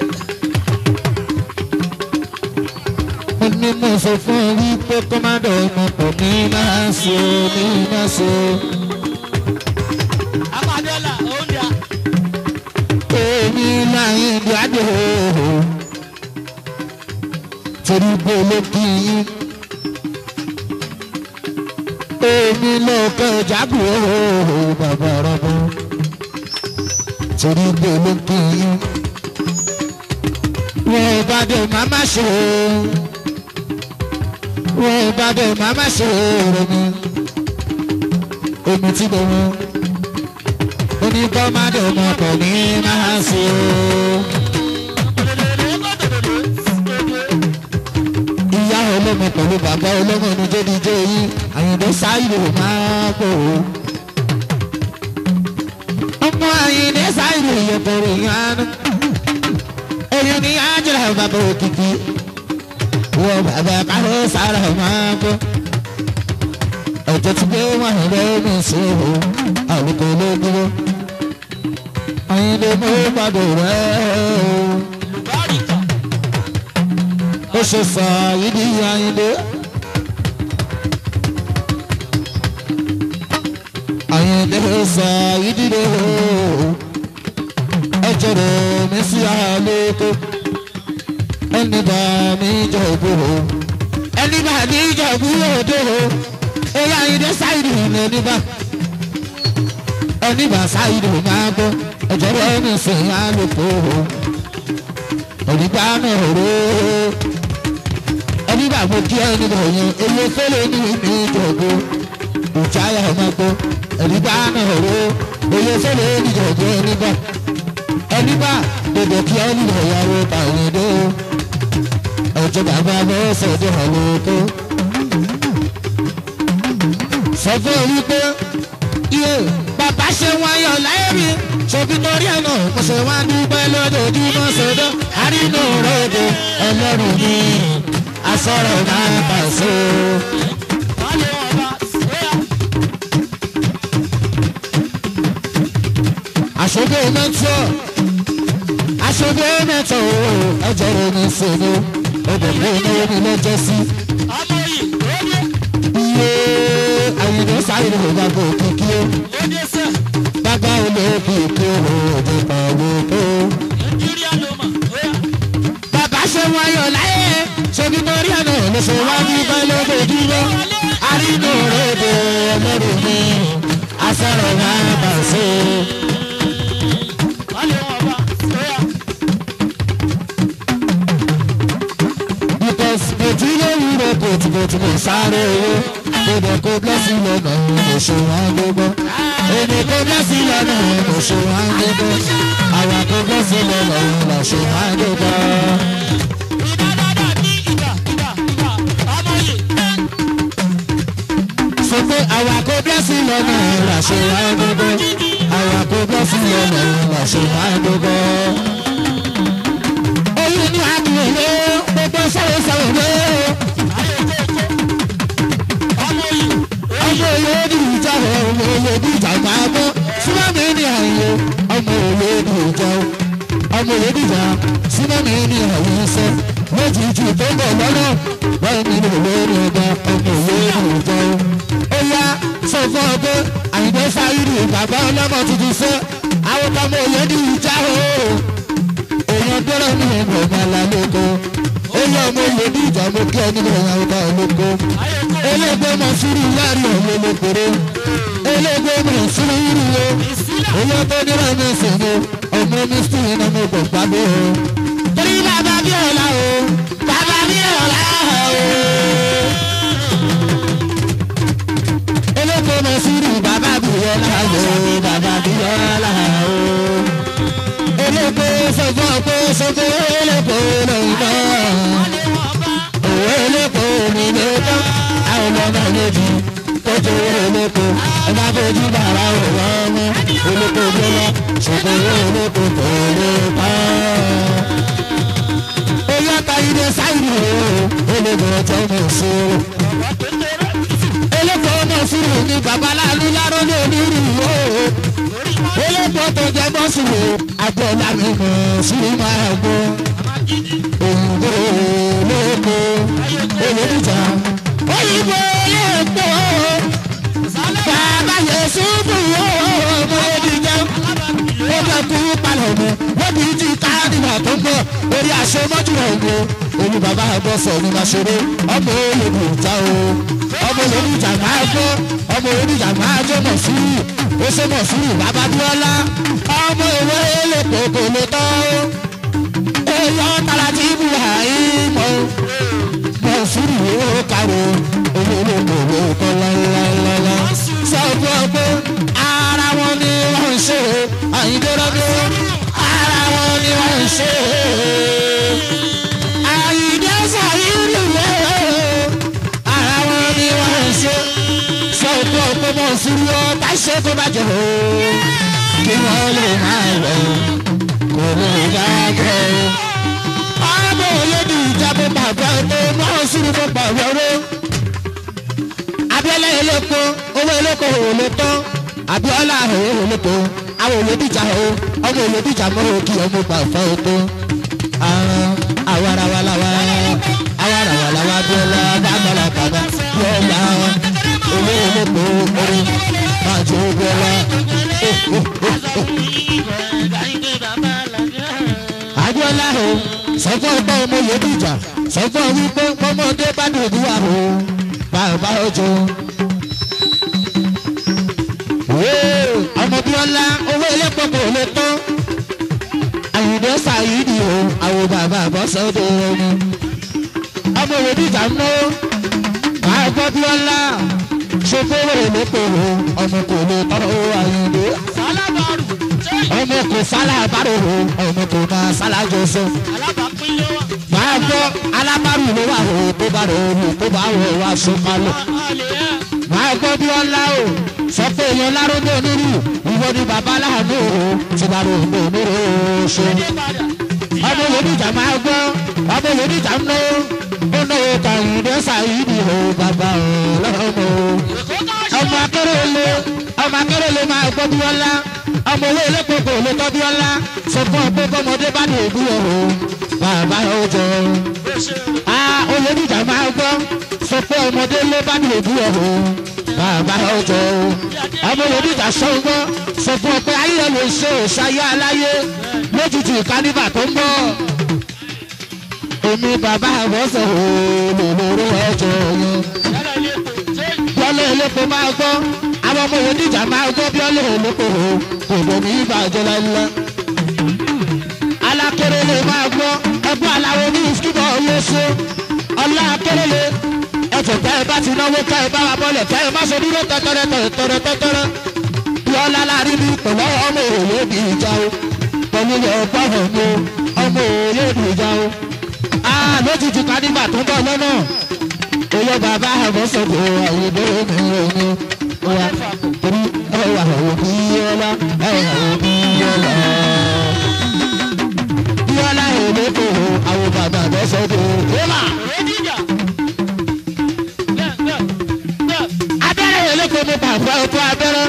mo ní mo sọ fún ọ wípé kọ́ má dọ̀mọ́ pọ̀ ní máa sí o ní máa sí o. apadọ́là oúnjẹ. èmi láyé ìdíwádìí o torí bó ló kí yín èmi lọ́kọ̀ jágùn ooo bàbá rọ́bọ torí bó ló kí yín wọn ò bá dé màmá ṣe wọn ò bá dé màmá ṣe rẹ̀ mi èmi tí mo mú oníkọ́ má dé mọ́ pọ̀ ní máa ṣe o. ìyá olómi pẹ̀lú bàbá olómi ní jẹ́díjẹ́ yìí àyìndé sáyìlì máa pò ó. ọmọ àyìndé sáyìlì yẹpẹrẹ yánú. èyí ni ájúra bàbá òkìkí. wọ́n bàbá káró sára máa pò. ẹ̀jẹ̀ ti gbé wọn lẹ́nu sí o àlùkò ló dúró. àyìndé mú padà rẹ̀ o. ó ṣe sọ ìdí àyìndé àyìndé sọ ìdí rẹ o ẹjọ́ rẹ mi sí àlòkò ẹni bá mi jọ̀bú o ẹni bá mi jọ̀bú òde o èyí àyìndé sáìdì ẹni bá ẹni bá sáìdì máa gbọ́ ẹjọ́ rẹ mi sí àlòkò o ẹni bá mi rò ó. ẹni bá mo kí ẹni bọ̀ yẹn èyí fẹ́lẹ̀ ní mi jọ̀gbọ́ ìjáyà ọmọ gbọ́ ẹni bá náà ró èyí fẹ́lẹ̀ ní jọ̀gbọ́ ẹni bá ẹni bá dèdè kí ẹni bọ̀ yàrá tàwọn dé ọjọ́ bàbá bọ́ sọ̀dọ̀ àlòkó. sọ fún orí pé iye bàbá ṣe wọn yọ láyé mi ṣòbí torí ẹ̀ náà mo ṣe wá dúpẹ́ lójoojúmọ́ sọ́dọ̀ àrínú ròde ẹlẹ́rù mi. Asọ̀rọ̀ máa bà so. Aṣojú mẹ́tọ́, aṣojú mẹ́tọ́ o, ẹjọ́ rẹ̀ ní sèlú, obìnrin náà ní lọ́jọ́ sí. Iye àyìnbó sáré ló bá bò kíkí o. Bàbá olóògùn kí o òde pàwọ́ tó. Bàbá ṣe wọ́n yọ̀ láyé. Ṣebí torí ẹ̀ náà ló ṣe wá ní bẹ́lẹ́dẹ̀ dúró. Arínú ròde ẹlẹ́rìí mi, asọ̀rọ̀ máa bà so. Because bòtí ló wúro bòtí bòtí lè sáré owó. Bòdò kó blessing lọ́nà oṣù wọn gbogbo. èmi kò bẹ́ sí lọ́nà mo ṣe wá ń gbogbo àwa kò bẹ́ sí lọ́nà mo ṣe wá ń gbogbo. sọ pé àwa kò bẹ́ sí lọ́nà mo ṣe wá ń gbogbo àwa kò bẹ́ sí lọ́nà mo ṣe wá ń gbogbo. oyún ní àdúgbò lé gbogbo sọ̀rọ̀ sọ̀rọ̀ lé. ọmọ òye dìjà ọmọ òye dìjà máa bọ́ súnmọ́ mi ní àyè ọmọ òye dìjà ọmọ òye dìjà súnmọ́ mi ní àyè ẹsẹ̀ lójijì tó ń bọ̀ lọ́nà báyìí mi ní olórí ọba ọmọ òye dìjà ó yá sọ fún ọ pé àyìnbó sáyidì bàbá ọlọ́mọ tuntun sẹ́ àwọn ọmọ òye dìjà o èèyàn dọ́rọ̀ ní ìmọ̀ ọ̀gbàlà lóko ó yẹ ọmọ òye dìjà mo kí ọ nínú ìyàwó ọba lóko elégbé mọ̀ sórí yàrá ọ̀lẹ́ lókòrò elégbé mọ̀ sórí yìí o oyè tó nírọ̀ mi sìn o ọmọ mi sì ń nà mo gbọ̀ pàdé o. torí bàbá bí ọ̀la o bàbá bí ọ̀la o. elégbé mọ̀ sórí bàbá bí ọ̀la o bàbá bí ọ̀la o. elégbé sọ̀fọ̀ pé sọ̀fọ̀ elégbé lọ́yìn náà òwe elégbé mi lè tán àwọn ọmọ méjì tọ́jú olóko ọba fojú bàrà òwò ọmọ olóko gbọ́lá ṣòkòrò olóko kò lè pa. oyè àtàyèdè sáyìnì olóko ọjọ́ mọ̀ sí o. olóko ọmọ sùúrù ní babaláàlú láró ní onírú o. olóko tó jẹ bọ́ sùúrù àgbọ̀ làmì mọ̀ sùúrù máa gbọ́. òyìnbó olóko olódìjà òyìnbó olóko bàbá Yẹ̀sùfù ọmọ ìdíjà ó bẹ kú palọ̀ mọ́ wọ́n bí ti káàdìmà tó ń bọ̀ orí aṣọ mọ́júmọ́ ògbó olú bàbá àgbọ̀sọ̀ ní maṣẹ́rẹ́ ọmọ olódìjà o ọmọ olódìjà máa gbọ́ ọmọ olódìjà máa jọ mọ̀ sùúrù ó ṣe mọ̀ sùúrù bàbá Bíọ́lá ọmọ ìwé olóko kò lè tọ́ èèyàn tara ti bù àyè mọ́ mọ̀ sùúrù ó kàrò olóko ló kọ́ láéláéláé sọ fún ọ pé ara wọn ni wọ́n ń ṣe Àyìndé lọ́dún ara wọn ni wọ́n ń ṣe Àyìndé Sáyìdì ara wọn ni wọ́n ń ṣe sọ fún ọ pé mọ̀ sùúrù ọ bá ṣe tó bá jẹ o kí wọ́n lè máa lọ kò lè dájọ́ ọmọ olódì ìjábọ̀ bàbá tó mọ̀ sùúrù fún bàbá rẹ̀. Abiola eleko owó eleko òòlù tán Abiola òwò olóko àwọn olódìjà o ọmọ olódìjà mọ òkì ọmọ gbàfọ ètò àrùn àwarawalawa àwarawalawa Abiola bàbàlà bàbà Bíọ́lá owó olóko orí májò Bíọ́lá. Abiola o sọfọ ọgbà ọmọ olódìjà sọfọ wípé ọmọdé bá dùn wà o bàbá ọjọ́ ọmọ Bíọ́lá owó elépo kò lè tán Àyìndé Sáyìdì o àwọn bàbá àbọ̀sọ́dọ̀ ẹni ọmọ òwòdìjà ń ná bàbá Bíọ́lá ṣòfòwò elépo o ọmọ kò lè tọrọ Àyìndé ọmọ kò sálábàrò o ọmọ kò máa sálájọsọ bàbá alábàrò ló wà o tó bá rò ó tó bá wọ wá sọpalọ máa gbọ́ Bíọ́lá o sọ pé èèyàn lárúgbó onírú ìwọ ni bàbá aláàánú o ti bá rò ó onírú o ṣe ọmọ olódìjà máa gbọ́ ọmọ olódìjà ń ná ó ná o Àyìndé Sáyìdì o bàbá ọlọ́mọ ọmọ akérèlé ọmọ akérèlé máa gbọ́ Bíọ́lá ọmọ owó elépo kò lè tọ́ Bíọ́lá sọ fún ọ pé bọ́mọdé bá ní ìbú ọ̀rọ̀ bàbá ọjọ́ olódìjà máa gbọ́ sọ pé ọmọdé ló bá ní ìbú ọ̀rọ̀ bàbá ọjọ́ ọmọ olódìjà sọ́ngbọ́ sọ fún ọ pé ayé lè ṣe òṣàyé aláyé lójijì kánífà tó ń bọ̀ èmi bàbá àbọ̀sọ̀ olólóró ọjọ́ yẹn Bíọ́lá elépo máa gbọ́ àwọn ọmọ olódìjà máa gbọ́ Bíọ́lá elépo kò dẹ̀ ní ìbàjẹ́ láíláí alákérélé máa gbọ́ ẹgbẹ́ aláwo ní ìsúkìbọ̀ olóṣó ọlá akérélé ẹ̀jẹ̀ tẹ́ ẹ bá ti náwó ká ẹ bá wa bọ́lẹ̀ tẹ́ ẹ má ṣe dúró tẹ́tẹ́rẹ́ tẹ́tẹ́rẹ́ tẹ́tẹ́rẹ́ Bíọ́lá lárí ní pẹ̀lú ọmọ òye bí ìjà o pẹ̀lú ọgbọ́n mi ọmọ òye bí ìjà o. Lójijì ká nígbà tó ń bọ̀ lọ́nà oyè bàbá àbọ̀sọ̀kọ̀ àyèdè mi òní wà torí ẹwà òbí Bíọ́lá ẹwà òbí Bíọ́lá. Bíọ́lá èlé kò àwọn bàbá àbọ̀sọ̀kọ̀ ọ̀la. Abẹ́rẹ́ èlé kò ní bàbá ọ̀tọ̀ abẹ́rẹ́.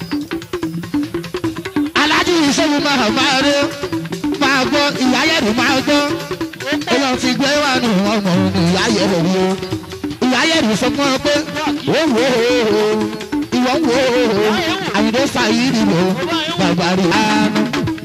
Alájú ìṣòwò máa máa rí máa gbọ́ ìyá yẹ̀rù máa gbọ́. Èèyàn ti gbé wà nù ọmọ ìyá yẹ̀rù rí o. Ìyá yẹ̀rù sọ fún ọ pé ó wò ó ìwọ ń wò ó Àyìndé Sáyídì lò bàbá rí àánú.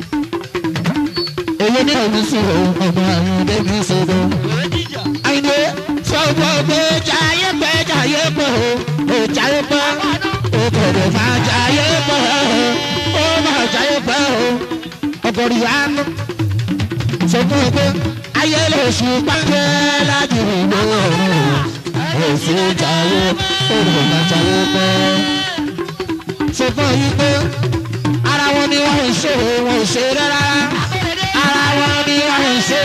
Èyí ní òun sí o ọmọ Àyìndé mi ṣòro. Àyìndé sọ fún ọ pé jayé pẹ́ jayé pẹ́ o ò jayé pẹ́ o kọ̀dọ̀ máa jayé pẹ́ o ó máa jayé pẹ́ o ọkọ̀ rí àánú. Sọ fún ọ pé ayé lè ṣù pàṣẹ láti rìn lóòrùn òsì jayé òrùn máa jayé pẹ́. Sọ fún yín pé ara wọn ni wọ́n ń ṣe wọ́n ń ṣe rárá ara wọn ni wọ́n ń ṣe.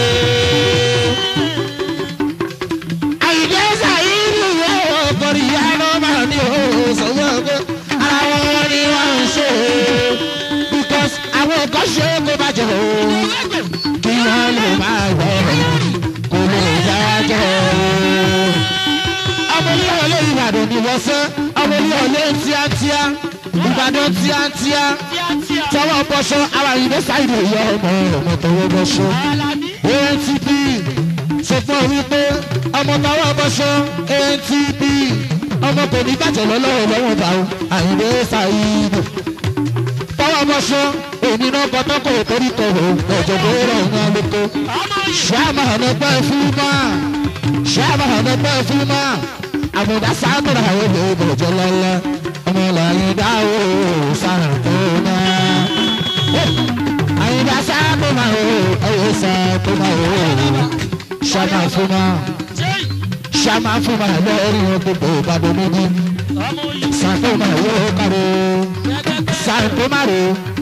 Àyìndé Sáyídì yóò kọrí yánú máa ní òun sọ fún ọ pé ara wọn ni wọ́n ń ṣe because àwọn kan ṣe kó bàjẹ́ o kí wọ́n lè máa gbọ́ kó lè dájọ́. Ọmọ ilé ọ̀lẹ́ Ìbàdàn ni wọ́n sẹ́ ọmọ ilé ọ̀lẹ́ tíátíá Ìbàdàn tíátíá tọwọ́ bọ́ṣọ́ àwọn Àyìndé Sáyídì yọ ọmọ ọmọ tọwọ́ bọ́ṣọ́ A N T P sọ fún ọ wípé ọmọ tọwọ́ bọ́ṣọ́ A N T P ọmọ kò ní bàjẹ́ lọ́lọ́wọ́ lọ́wọ́ bá o Àyìndé Sáyídì tọwọ́ bọ́ṣọ́ èmi náà kọ́tọ́ kò torí kọ̀ọ̀ ọ̀jọ̀ bó rọ̀ ń hàn lóko ṣáàmà hànà pẹ́ fún mọ́ ṣáàmà hànà pẹ́ fún mọ́ àmọ̀dá sáàmùrà àwọn èlò ìbọ̀jọ̀ lọ́lá ọmọ làyìndá o sàtọ́mà àyìndá sàtọ́mà o ẹ̀yẹ sàtọ́mà o ṣàmà fúnmà ṣàmà fúnmà lọ́ọ̀rì wọn gbogbo ìbàdàn méjì sàtọ́mà yóò kárò sàtọ́mà rò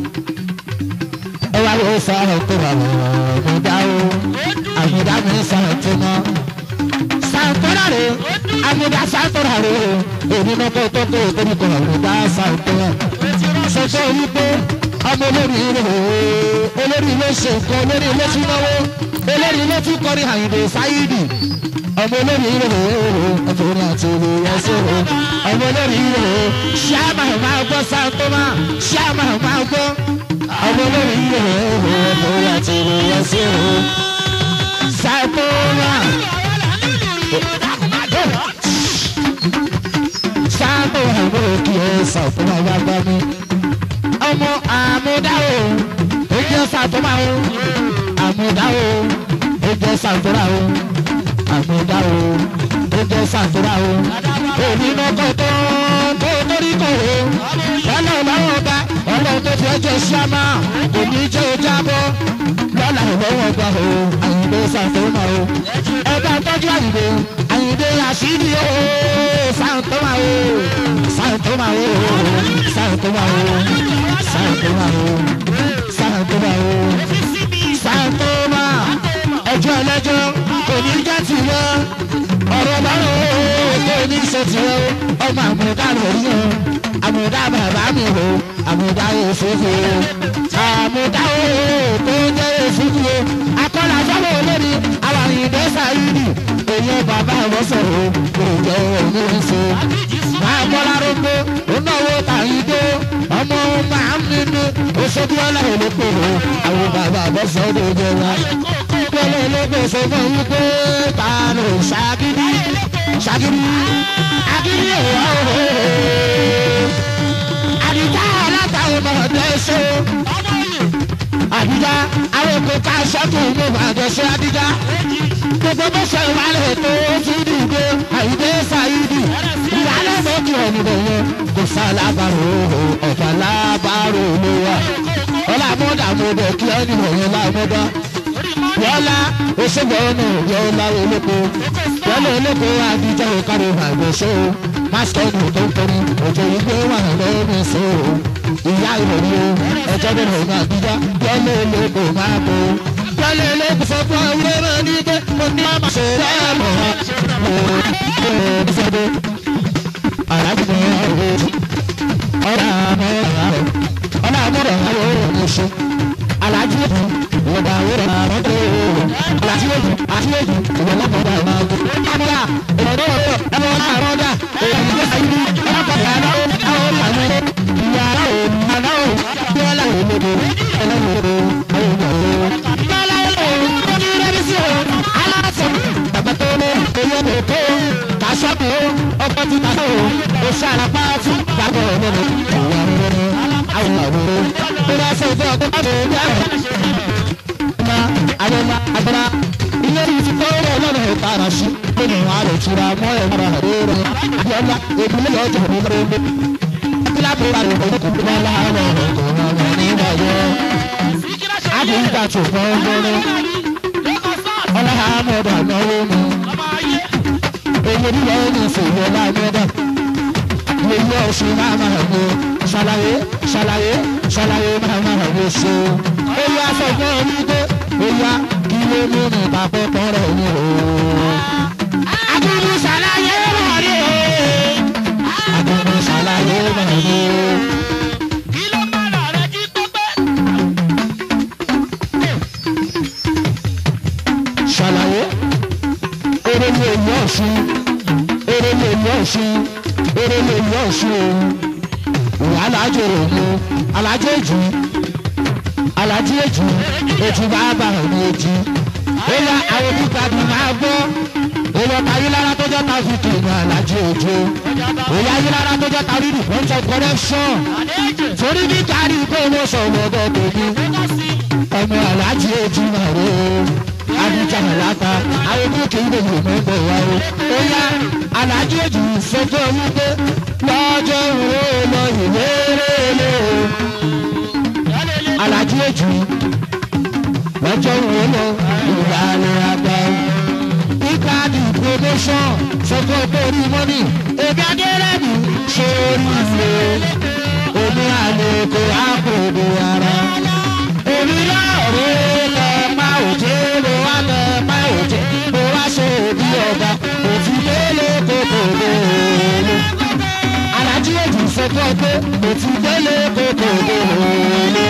ẹwà ló sàtọ́mà àmọ̀dá o àyìndá mi sàtọ́mà sàtọ́mà rò àmọ̀dá sàtọ́mà rò èmi náà kọ́ tó kó torí kọ́ àmọ̀dá sàtọ́mà sọ́tọ́ wípé ọmọ olórí ilé olórí ilé ṣe nǹkan olórí ilé tún náwó olórí ilé tún kọrin Àyìndé Sáyídì ọmọ olórí ilé ọ̀fọ̀rọ̀ àti ìlú ẹ̀sẹ̀ ọmọ olórí ilé ṣáàmà máa gbọ́ sàtọ́mà ṣáàmà máa gbọ́ ọmọ olórí ilé ọ̀fọ̀rọ̀ àti ìlú ẹ̀sẹ̀ sàtọ́mà sàtọ́mà àwọn òkè ẹ̀ sàtọ́mà wá bá mi ọmọ àmúdá o ó jẹ́ sàtọ́mà o àmúdá o ó jẹ́ sàtọ́mà o àmúdá o ó jẹ́ sàtọ́mà o òní náà kọ́ tó tó torí kọ́ o lọ́nà ìlọ́wọ́ bá ọlọ́run tó fi ọjọ́ ṣáná kò ní jẹ́ ojú abọ́ lọ́nà ìlọ́wọ́ bá o Àyìndé sàtọ́mà o ẹ bá tọ́jú Àyìndé Àyìndé àṣírí o sàtọ́mà o sàtọ́mà o sàtọ́mà o sàtọ́mà o sàtọ́mà o sàtọ́mà ẹjọ́ ẹlẹ́jọ́ kò ní jẹ́ tìwọ́ ọ̀rọ̀ báwo kò ní ṣe tìwọ́ ọmọ àmúdá lórí o àmúdá bàbá mi o àmúdá òfófó àmúdá o tó jẹ́ òfófó akọ́lá sọ́wọ́ olórí àwọn Àyìndé Sáyídì èèyàn bàbá àwọ̀sọ̀ o kò jẹ́ òun ní so máa bọ́lá rògbò ó náwó tàyídó ọmọ máa ń nínú oṣooṣù ọlọ́run ló pè ó àwọn bàbá àbọ̀sọ̀ ló jẹ wá. Pẹ̀lú olóògbé sọ fún yín pé ta ló ṣàgídí ṣàgídí agídí ìwà òhò. Àdìjá alátàwọn ọmọdé ṣe Àdìjá àwọn èkó ká ṣọ́ọ̀tù ló máa jẹ ṣe Àdìjá. Gbogbo bó ṣe wà lè tó fi dìde Àyìndé Sáyídì ìyálẹ̀ méjì ọ̀nìbẹ̀ yẹn kò sálábàárò ọ̀fà lábàárò ló wà. Ọlámọ́dà mo bẹ̀ kí ẹni wọ̀nyẹn lámọ́dá. Yọ́lá oṣùgbọ́n ọ̀nà yọ́lá olóko. Yọ́lá olóko Àdìjá òkàrò àgbẹ̀ṣọ́. Máṣíkọ́nù tó ń tọrin òjò ìgbé wà lọ́rùn sí o. ìyá ìròyìn o ẹjọ́ bẹ̀rẹ̀ òun àbíjá yọlé olóko máa bò yọlé olóko sọ fún ọwọ́ rẹ̀ ní pé mo ní ọmọ ṣe rẹ̀ mọ̀ ọ́ ṣẹ́dẹ̀ aláàbò ọ̀rọ̀ ọ̀rọ̀ àmọ́ ọ̀rọ̀ ọ̀rọ̀ àmọ́ ọ̀rọ̀ ọ̀ṣọ́ aláàjì ẹ̀dùn ìwọ̀dà àwòrán àrùn tó aláàjì ẹ̀dùn àti ẹ̀dùn ìwọ̀lọ́pọ̀dà àwọn àgbo àbúrà ìwọ̀dọ̀ ọ̀rọ̀ ẹ̀mọ́ àrùn ọ̀dà èyí tó ṣàyẹ̀dù ọ̀pọ̀lọpọ̀ àná àwọn ọ̀làwọ̀ ìyá àwọn àná bíọ́lá òmòdò ẹlẹ́wọ̀dò àwọn ọ̀rọ̀ bíọ́lá òmòdò ní rẹ́bísí o aláṣọ bàbá tó lé oyè lóko kàṣọ́kù ọkọ̀ tí ta tó o ṣàlàpá tún gbàgbọ́ ọ̀rọ̀ ìwà ọ̀rọ̀ àwọn ọ̀rọ̀ tó bá ṣe ìfẹ́ ọkọ̀ bá tó bí àwọn ọmọ àyọ̀mọ àgbàrá ilé ìfipá ọ̀rọ̀ ọlọ́run ẹ̀ka ara sí nínú àrò ìtura mọ́ ẹ̀rọ àdéhùn àyọ̀mọ ìdílé ọjọ́ ìmúlẹ̀ kíláàpù wà lóko kò tó bá láàárọ̀ ọ̀gọ̀ ọ̀gọ̀ nígbà yọ. àdìgbà tó fọ́ gbọ́dọ̀ ọlọ́hàmọ́dà náwó mu èyí ni wọ́n ní ìfòwò ọlọ́hàmọ́dà lèyí ọ̀sùn máa máa gbó ṣàlàyé ṣàlàyé ṣàlàyé máa máa gbó so. ó yá sọ fún ọ wípé ó yá kí ló mú mi pàpẹ́ pọ́nrọ̀ mi o. àbúrò ṣàlàyé wọ̀ rí o. àbúrò ṣàlàyé wọ̀ rí o. kí ló máa rà rẹ jí pẹ́pẹ́. ṣàlàyé eré ní èyí ọ̀sùn eré ní èyí ọ̀sùn eré ní èyí ọ̀sùn ìwà alájò òní alájò èjì alájò èjì èjì bá bá òní èjì ó yá àwọn onígbàdùn máa gbọ́ èèyàn ayélujára tó jẹ́ ta fi kìnnìún alájò èjì ó yá ayélujára tó jẹ́ ta rírì point of connection torí bí kárí pé mo sọ̀rọ̀ ọ̀dọ̀ tèmi ọmọ alájò èjì máa rè é adija alata àwọn tó kì í lè lò mọ́ bọ̀ wá o. ó yá alájọ èjì sọ́jọ́ wípé lọ́jọ́ ìwé lọ ìwé rèé o. alájọ èjì lọ́jọ́ ìwé lọ ìlànà àgbà o. ìkàdì promotion sọ́jọ́ pé orí mọ́nì èmi adérẹ́bù ṣe orí ìwé omi àlèkò àpòdò ara. omi náà rèé lọ pa òjé lọ wá lọ pa òjé lọ wá ṣe òbí ọba òfin délé kókò lóòlù. alájí èjì sọ fún ọ pé òfin délé kókò lóòlù.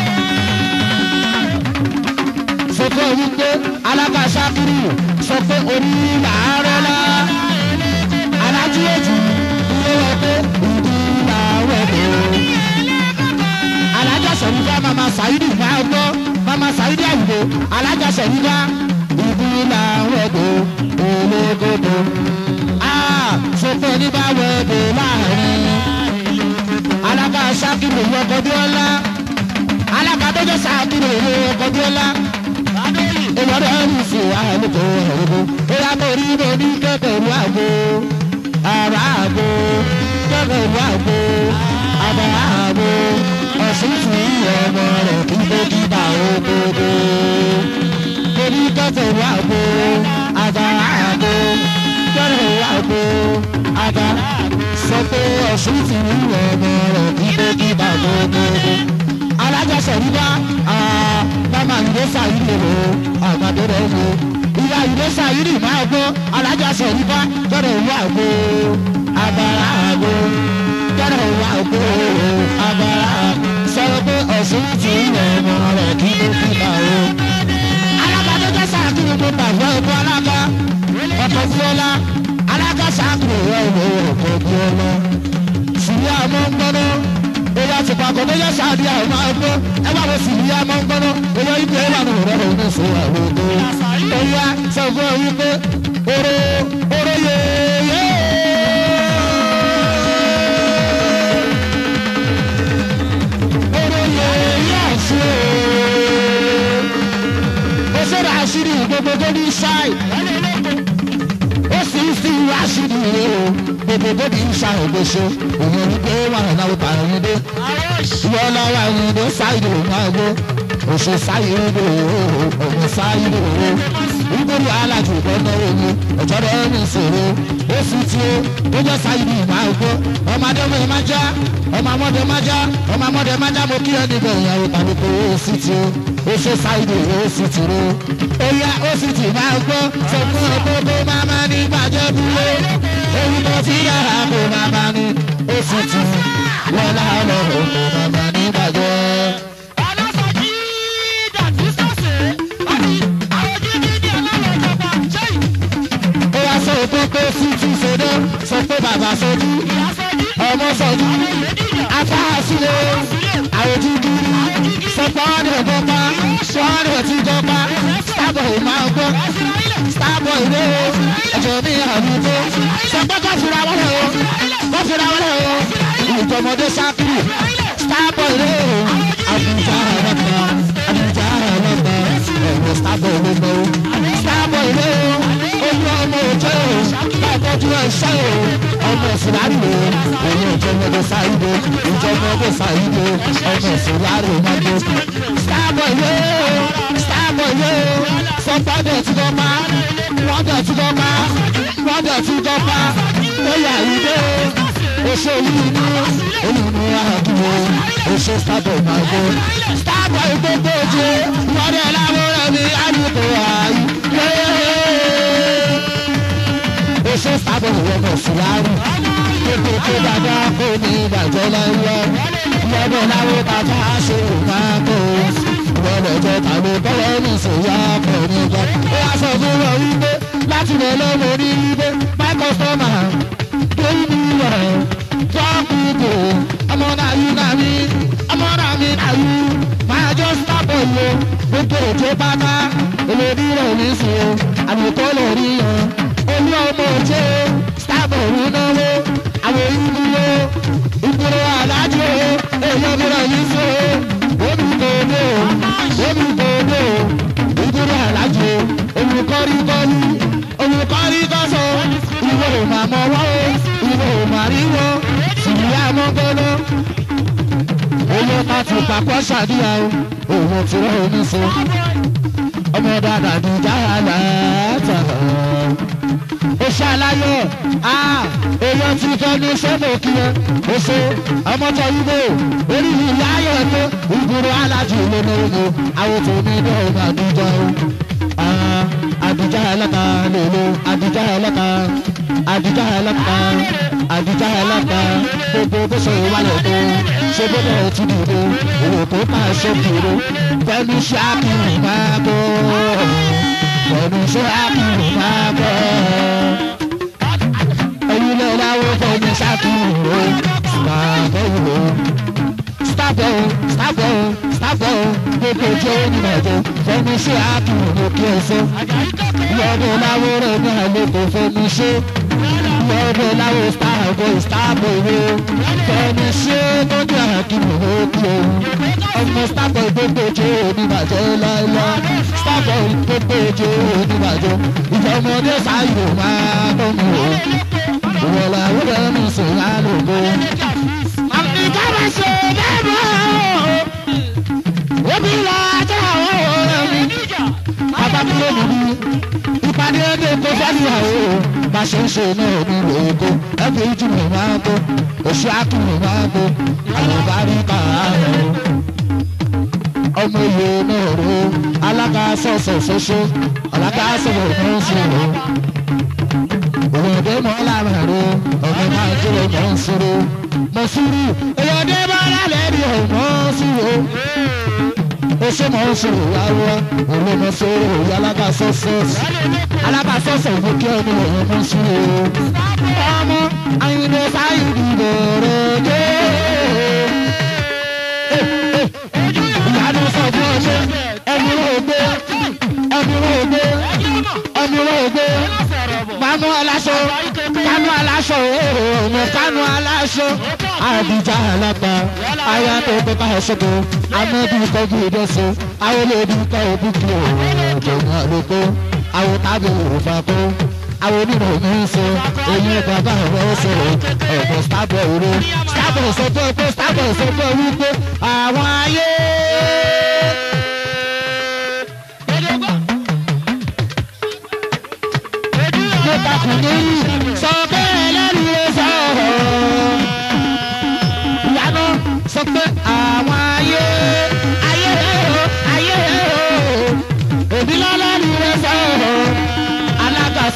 sọ fún ọ wípé alábàṣà kiri sọ pé orí làárọ̀ lá. alájí èjì ló wọ pé ìdí làárọ̀ lò. alájà sọ̀rọ̀ mama Saidi máa gbọ́ mama Saidi àwùjọ alájà sọ̀rọ̀ ìdí làárọ̀ lò ológodo. sọpẹ́ ní bá wẹ̀dẹ̀ láàrin alága sákìlì ọkọ̀ bíọ́lá alága tó jẹ́ sákìlì ọkọ̀ bíọ́lá ìwọ́dọ̀ ẹ̀rù sí àlùkò ẹ̀rù ìyá mo rí mo ní kẹ́kẹ̀rú àgbo àrà àgbo kẹ́kẹ̀rú àgbo àbà àgbo ọ̀sùn fún ọmọ rẹ̀ kí ló kí bá òdodo mo ní kẹ́kẹ̀rú àgbo àbà àgbo kẹ́kẹ̀rú àgbo àbà sọ pé ọ̀sùn fún ọmọ rẹ̀ kí ló kí bá òdodo alájà sẹ̀ríbá mama ìrẹsà yìí lè wò àgbàdo rẹ̀ wò ìyá ìrẹsà yìí rì máa gbọ́ alájà sẹ̀ríbá jọ̀rọ̀ ìwà àgbo abara àgbo jọ̀rọ̀ ìwà àgbo abara sọ̀rọ̀ pé ọ̀sùn ti ilẹ̀ ọmọ rẹ̀ kí ló fi bá o. alága tó jẹ́ sàkíyàn tó bàjẹ́ òkú alága ọkọ̀ fúlọ́lá alága sàkíyàn rẹ̀ wò ọkọ̀ fúlọ́lá sílẹ̀ àmọ́ ń gbọ́dọ̀ eya ti pa kọ́kọ́ yẹ sáàdì àwọn máa gbọ́ ẹ bá wọ sílùú yá máa ń gbọ́nà eya ibi ẹ bá nù rẹ̀ òun ní sọ àwọn òdo eya sọ fún ẹ wípé oró oró yéyé. oró yéyé àṣẹ o ṣẹlẹ̀ àṣírí gbogbo tó ní ṣáì ó sì ń fi àṣírí rẹ o gbogbo tó ní ṣáì gbèsè òun ní pé wọn náà wò pààrọ̀ ní dé. ìwọ lọ́wọ́ ẹ̀yìn ló ṣáìdì òun àgbo oṣù sáyìnbó ọmọ sáyìnbó nítorí alájú gbọ́dọ̀ omi ọ̀jọ̀rọ̀ ẹni ìṣòro ó sì tí ó ó jẹ́ sáyìnbó máa gbọ́ ọmọdé ọmọ ẹ̀ máa já ọmọ amọ́dé máa já ọmọ amọ́dé máa já mo kí ẹni bẹ̀ ìyàwó tàbí kò ó sì tí ó ó ṣe sáyìnbó ó sì tí ó ó yá ó sì tí máa gbọ́ sọ fún ọkọ̀ tó máa máa ní bàjẹ́ dúró èyí tó ti yára kó máa máa ní ó sì tí wọ́n láàárọ̀ kó máa máa ní bàjẹ́. sọ pé fúti sọdọ sọ pé bàbá sọdú ọmọ sọdú afáàsílẹ àwòjú dúdú sọpọ ọdẹ ọgbọpá sọọdẹ tí gbọpá starboy máa gbọ starboy ilé o ẹjọ mi àbúgbó sọpọ kọfìrà wọlé o kọfìrà wọlé o ìjọmọdé sákìrì starboy ilé o àbújá ọlọpàá àbújá ọlọpàá ẹwọ starboy ló gbọ starboy ilé o ojú ọmọ òjò látọjú ẹṣẹ o ọmọ ìsìlárí o òun ìjọmọdé sáyidé ìjọmọdé sáyidé ọmọ ìsìlárí o máa gbó starboy ilé o starboy ilé o sọpọdẹ tí wọn máa rọdẹ tí wọn máa rọdẹ tí wọn máa lóyè àyídé oṣù olùnú olùnú àdúgbò oṣù starboy máa gbó starboy gbogbo ojú wọlé láwùrọ mi àdúgbò àyè oṣù starboy wọnà fúlàrù gbogbo tó dáadáa kó ní ìbàjẹ́ láyé lọ́dọ̀ láwọn bàbá ṣe máa kó lọ́dọ̀ tàbí bọ́lá ní ìṣòyà pọ̀ nígbà ó wá sọ fún wọn wípé láti lè lọ́mọ ní wípé my customer tó ń bí rẹ̀ tọ́kù kò ọmọ náà yú náà mi ọmọ náà mi náà yú máa jọ starboy wo gbogbo òjò pátá olórí rẹ̀ ní sùn o àbùkọ́ lè rí yan olú ọmọ òjò starboy ń náwó àwọn ìdúró ìdúró alájọ èèyàn mìíràn yìí sọ omi gbòòdò omi gbòòdò ìdúró alájọ olùkọ́rí kọ́lí olùkọ́rí kọ́sọ ìwé òmàmọ́wọ́ ìwé òmàríwọ́ ìyá mọ́gbọ́nà owó ká ti papọ̀ ṣàdíyà o òun ti rẹ́ omi sọ ọmọ dáadáa ní jára láàtà ó ṣàlàyé èèyàn ti kọ́ ní sọ́mọ̀ kí ẹ ó ṣe ọmọjọ ibo orí ìyá ayọ̀ tó ìgboro alájú lónìí àwọn tó ní dọ́ọ̀mù àdújọ àdújọ ẹlẹ́ta lèlò àdújọ ẹlẹ́ta àdújọ ẹlẹ́ta àdújọ ẹlẹ́ta gbogbo bó ṣe wálé tó ṣe bó bẹ̀rẹ̀ ti dìde òwò tó máa ṣe dìde fẹ́mi ṣe àkìrì máa bọ̀ fẹ́mi ṣe àkìrì máa bọ̀ ẹ̀yin lè láwọ́ fẹ́mi ṣe àkìrì o ṣàbẹ̀wò ṣàbẹ̀wò ṣàbẹ̀wò ṣàbẹ̀wò gbogbo jẹ́ onímọ̀jọ fẹ́mi ṣe àkìrì ló kí ẹ sọ lọ́dọ̀ láwọ́ rẹ̀ ní àlejò fẹ́mi ṣe lọ́dọ̀ láwọ́ starboy starboy wo fẹ́mi ṣe tó ní àkìrì ló kí ẹ ọmọ starboy gbogbo jẹ́ onímọ̀jọ láìláì starboy gbogbo jẹ́ onímọ̀jọ ìjọmọdé sáyò máa bọ́ mi o ìwọ̀lá wúlò ní sèyá lóko. àfikà bá ṣe bẹ́ẹ̀ bọ́ omi lọ ajá àwọn ọ̀rẹ́ mi. abákúrò nìbí ìpàdé ẹgbẹ́ kó fẹ́líyàwó bá ṣe ń ṣe náà ní lóko ẹgbẹ́ ìjùmọ̀ máa bọ́ oṣù àkùnrin máa bọ́ àwọn bá rí kàárọ̀ ọmọ iye náà ro alága sọ̀sọ̀ ṣoṣo alága sọ̀rọ̀ náà sọ̀rọ̀ òwòdé mọ́ lámàró ọ̀gbìn máa jẹ́ ọmọ ńsúró mọ̀ sùúrù òwòdé mọ́ lálẹ́rì ọmọ ńsúró oṣù mọ̀ ńsúró wáwọ́ olómọ sóró alága sọ̀sọ̀ alága sọ̀sọ̀ ìwé kí ọmọ ọmọ ńsúró ọmọ àyìnbó sáyìnbó rẹ̀ dé. ìyanu sọ fún ọṣẹ ẹni wọ́n gbé ẹni wọ́n gbé ẹni wọ́n gbé kánú aláṣọ kánú aláṣọ òòrùn kánú aláṣọ àbíjà alápá ayá tó tó ká ẹṣọkọ amẹbí kọjú ìdọsọ àwọn olóòdù ká òbí kí òòrùn jẹun àlòkọ àwọn tábì òrùfà kọ àwọn onírò ní í sọ èyí bàbá ọ̀rọ̀ sọ̀rọ̀ ọ̀pọ̀ starboy òru starboy sọ fún ọ pé starboy sọ fún ọ wípé àwọn ayé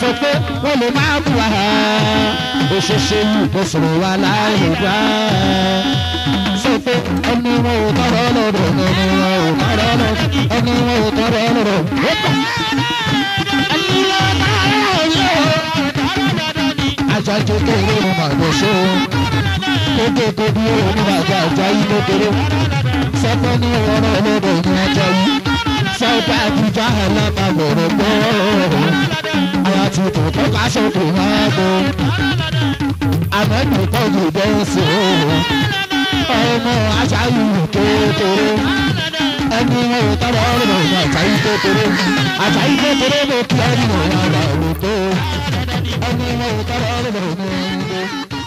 sọ pé wọ́n lè máa bù wá òṣèṣe yìí kò sọ̀rọ̀ wá láàyè gbà sọ pé ẹni wọn ò tọrọ lọ́dọ̀ ẹni wọn ò tọrọ lọ́dọ̀ ẹni wọn ò tọrọ lọ́dọ̀ ẹni wọn ò tọrọ lọ́dọ̀ àjàjò kéré mo mà lọ ṣó kókó kó bí òun bàjẹ́ àjà yìí ló kéré sọ́kọ́ ní ọ̀rọ̀ lọ́dọ̀ ní ọjà yìí sọ́kọ́ àbújá alábàbọ̀rọ̀ gbọ́ àyà tuntun tó ká sókè máa bọ̀ àmọ́nù tọ́jú bẹ́ẹ̀sì ọmọ àjà yìí kékeré ẹni wọn ò tọrọ lọ́dọ̀ ní àjà yìí kékeré àjà yìí kékeré ló kí ẹni wọn wà lọ́dọ̀ tó ẹni wọn ò tọrọ lọ́dọ̀ ní ẹni tó.